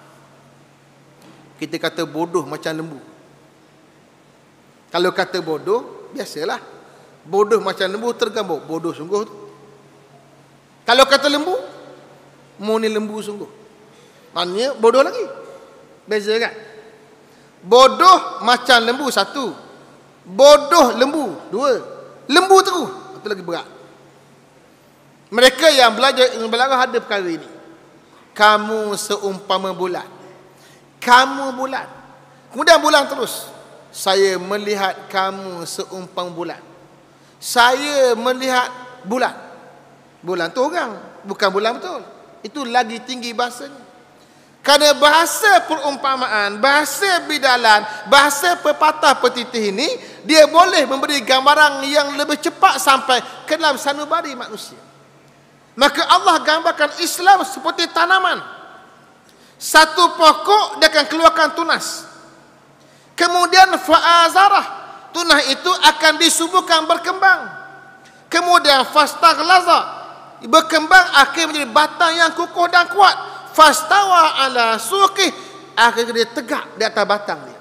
Kita kata bodoh macam lembu. Kalau kata bodoh, biasalah. Bodoh macam lembu tergambar. Bodoh sungguh tu. Kalau kata lembu, mu ni lembu sungguh. Maknanya bodoh lagi. Beza kan? Bodoh macam lembu satu, bodoh lembu dua, lembu terus itu lagi berat. Mereka yang belajar ilmu balaghah ada perkara ini. Kamu seumpama bulan, kamu bulan. Kemudian bulan terus, saya melihat kamu seumpama bulan. Saya melihat bulan. Bulan tu orang, bukan bulan betul. Itu lagi tinggi bahasanya. Kerana bahasa perumpamaan, bahasa bidalan, bahasa pepatah petitih ini, dia boleh memberi gambaran yang lebih cepat sampai ke dalam sanubari manusia. Maka Allah gambarkan Islam seperti tanaman. Satu pokok dia akan keluarkan tunas. Kemudian fa'azarah, tunas itu akan disuburkan berkembang. Kemudian fastaghlaza, berkembang akhirnya menjadi batang yang kukuh dan kuat. Fastawa ala suqih, akhirnya dia tegak di atas batang dia.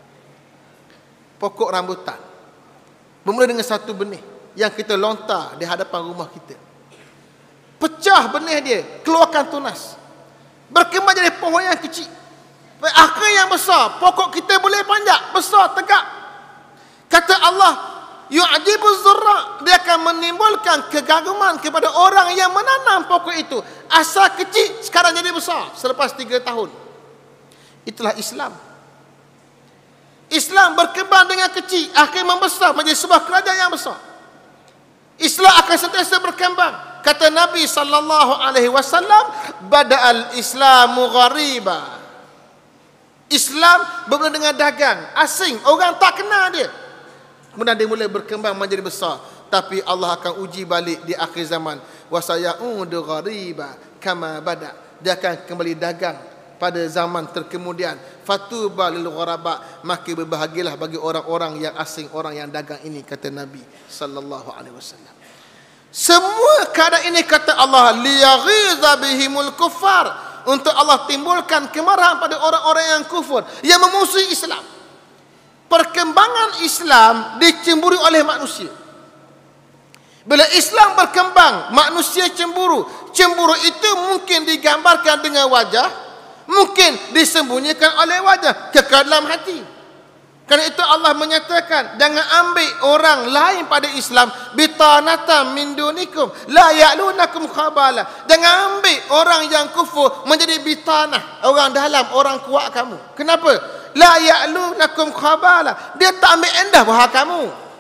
Pokok rambutan bermula dengan satu benih yang kita lontar di hadapan rumah kita. Pecah benih dia, keluarkan tunas, berkembang jadi pohon yang kecil, akhir yang besar. Pokok kita boleh panjang, besar, tegak. Kata Allah, yu'jibu zurra, dia akan menimbulkan kegaguman kepada orang yang menanam pokok itu. Asal kecil, sekarang jadi besar selepas 3 tahun. Itulah Islam. Islam berkembang dengan kecil, akhir membesar menjadi sebuah kerajaan yang besar. Islam akan sentiasa berkembang. Kata Nabi SAW, bada'al Islamu ghariba. Islam bermula dengan dagang, asing, orang tak kenal dia. Kemudian dia mulai berkembang menjadi besar. Tapi Allah akan uji balik di akhir zaman. Wa sayaudu ghariba kama bada. Dia akan kembali dagang pada zaman terkemudian. Fatuba lil ghuraba, maka berbahagialah bagi orang-orang yang asing, orang yang dagang ini, kata Nabi sallallahu alaihi wasallam. Semua keadaan ini, kata Allah, liyaghiza bihimul kuffar, untuk Allah timbulkan kemarahan pada orang-orang yang kufur, yang memusuhi Islam. Perkembangan Islam dicemburi oleh manusia. Bila Islam berkembang, manusia cemburu. Cemburu itu mungkin digambarkan dengan wajah, mungkin disembunyikan oleh wajah, kekal dalam hati. Kerana itu Allah menyatakan, jangan ambil orang lain pada Islam bitanatan min dunikum la ya'lunakum khabala. Jangan ambil orang yang kufur menjadi bitanah, orang dalam, orang kuat kamu. Kenapa? La ya'lunakum khabala, dia tak ambil endah bahar kamu.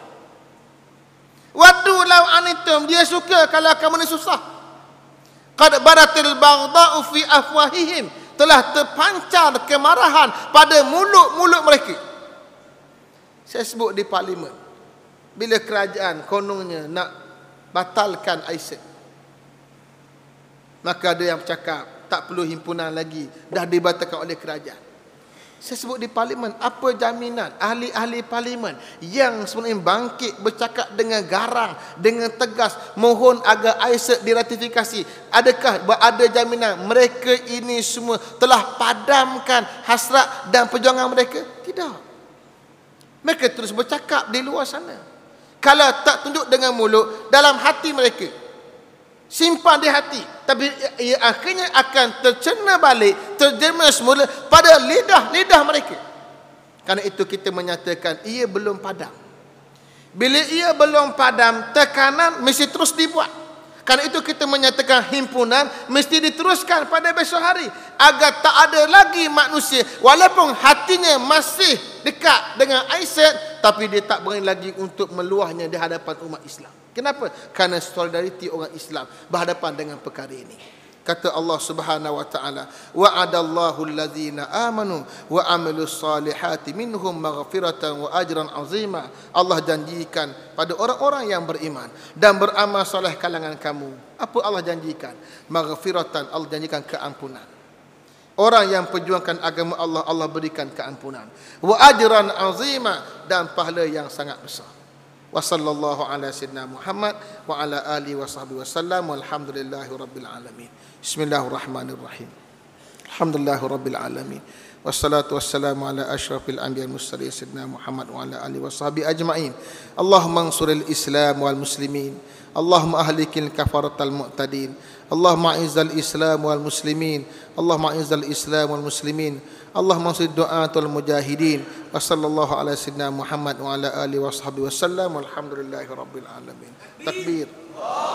Wadu law anitum, dia suka kalau kamu ni susah. Qad baratil baghdha'u fi afwahihim, telah terpancar kemarahan pada mulut-mulut mereka. Saya sebut di parlimen, bila kerajaan kononnya nak batalkan ISIS, maka ada yang bercakap tak perlu himpunan lagi, dah dibatalkan oleh kerajaan. Saya sebut di parlimen, apa jaminan ahli-ahli parlimen yang sebenarnya bangkit bercakap dengan garang, dengan tegas, mohon agar ISIS diratifikasi, adakah ada jaminan mereka ini semua telah padamkan hasrat dan perjuangan mereka? Tidak. Mereka terus bercakap di luar sana. Kalau tak tunjuk dengan mulut, dalam hati mereka, simpan di hati, tapi ia akhirnya akan tercerna balik, terjemah semula pada lidah-lidah mereka. Karena itu kita menyatakan ia belum padam. Bila ia belum padam, tekanan mesti terus dibuat. Karena itu kita menyatakan himpunan mesti diteruskan pada besok hari, agar tak ada lagi manusia walaupun hatinya masih dekat dengan ISIS, tapi dia tak berani lagi untuk meluahnya di hadapan umat Islam. Kenapa? Karena solidariti orang Islam berhadapan dengan perkara ini. Kata Allah Subhanahu wa taala, wa'adallahu allazina amanu wa amilus salihati minhum maghfiratan wa ajran azima. Allah janjikan pada orang-orang yang beriman dan beramal soleh kalangan kamu. Apa Allah janjikan? Maghfiratan, Allah janjikan keampunan. Orang yang perjuangkan agama Allah, Allah berikan keampunan. Wa ajran azima, dan pahala yang sangat besar. Wa sallallahu ala sayyidina Muhammad wa ala alihi wa sahbihi wasallam, walhamdulillahi rabbil alamin. Bismillahirrahmanirrahim. Alhamdulillahi rabbil alamin. Wassalatu wassalamu ala asyrafil anbiya'i wal mursalin sayyidina Muhammad wa ala alihi wa sahbihi ajma'in. Allahumma ansuril Islam wal muslimin. Allahumma ahlikil kafaratal mu'tadin. Allahumma izzal Islam wal muslimin. Allahumma izzal Islam wal muslimin. Allahumma ansur du'atul mujahidin. Wa sallallahu ala sayyidina Muhammad wa ala alihi wa sahbihi wasallam, walhamdulillahi rabbil alamin. Takbir.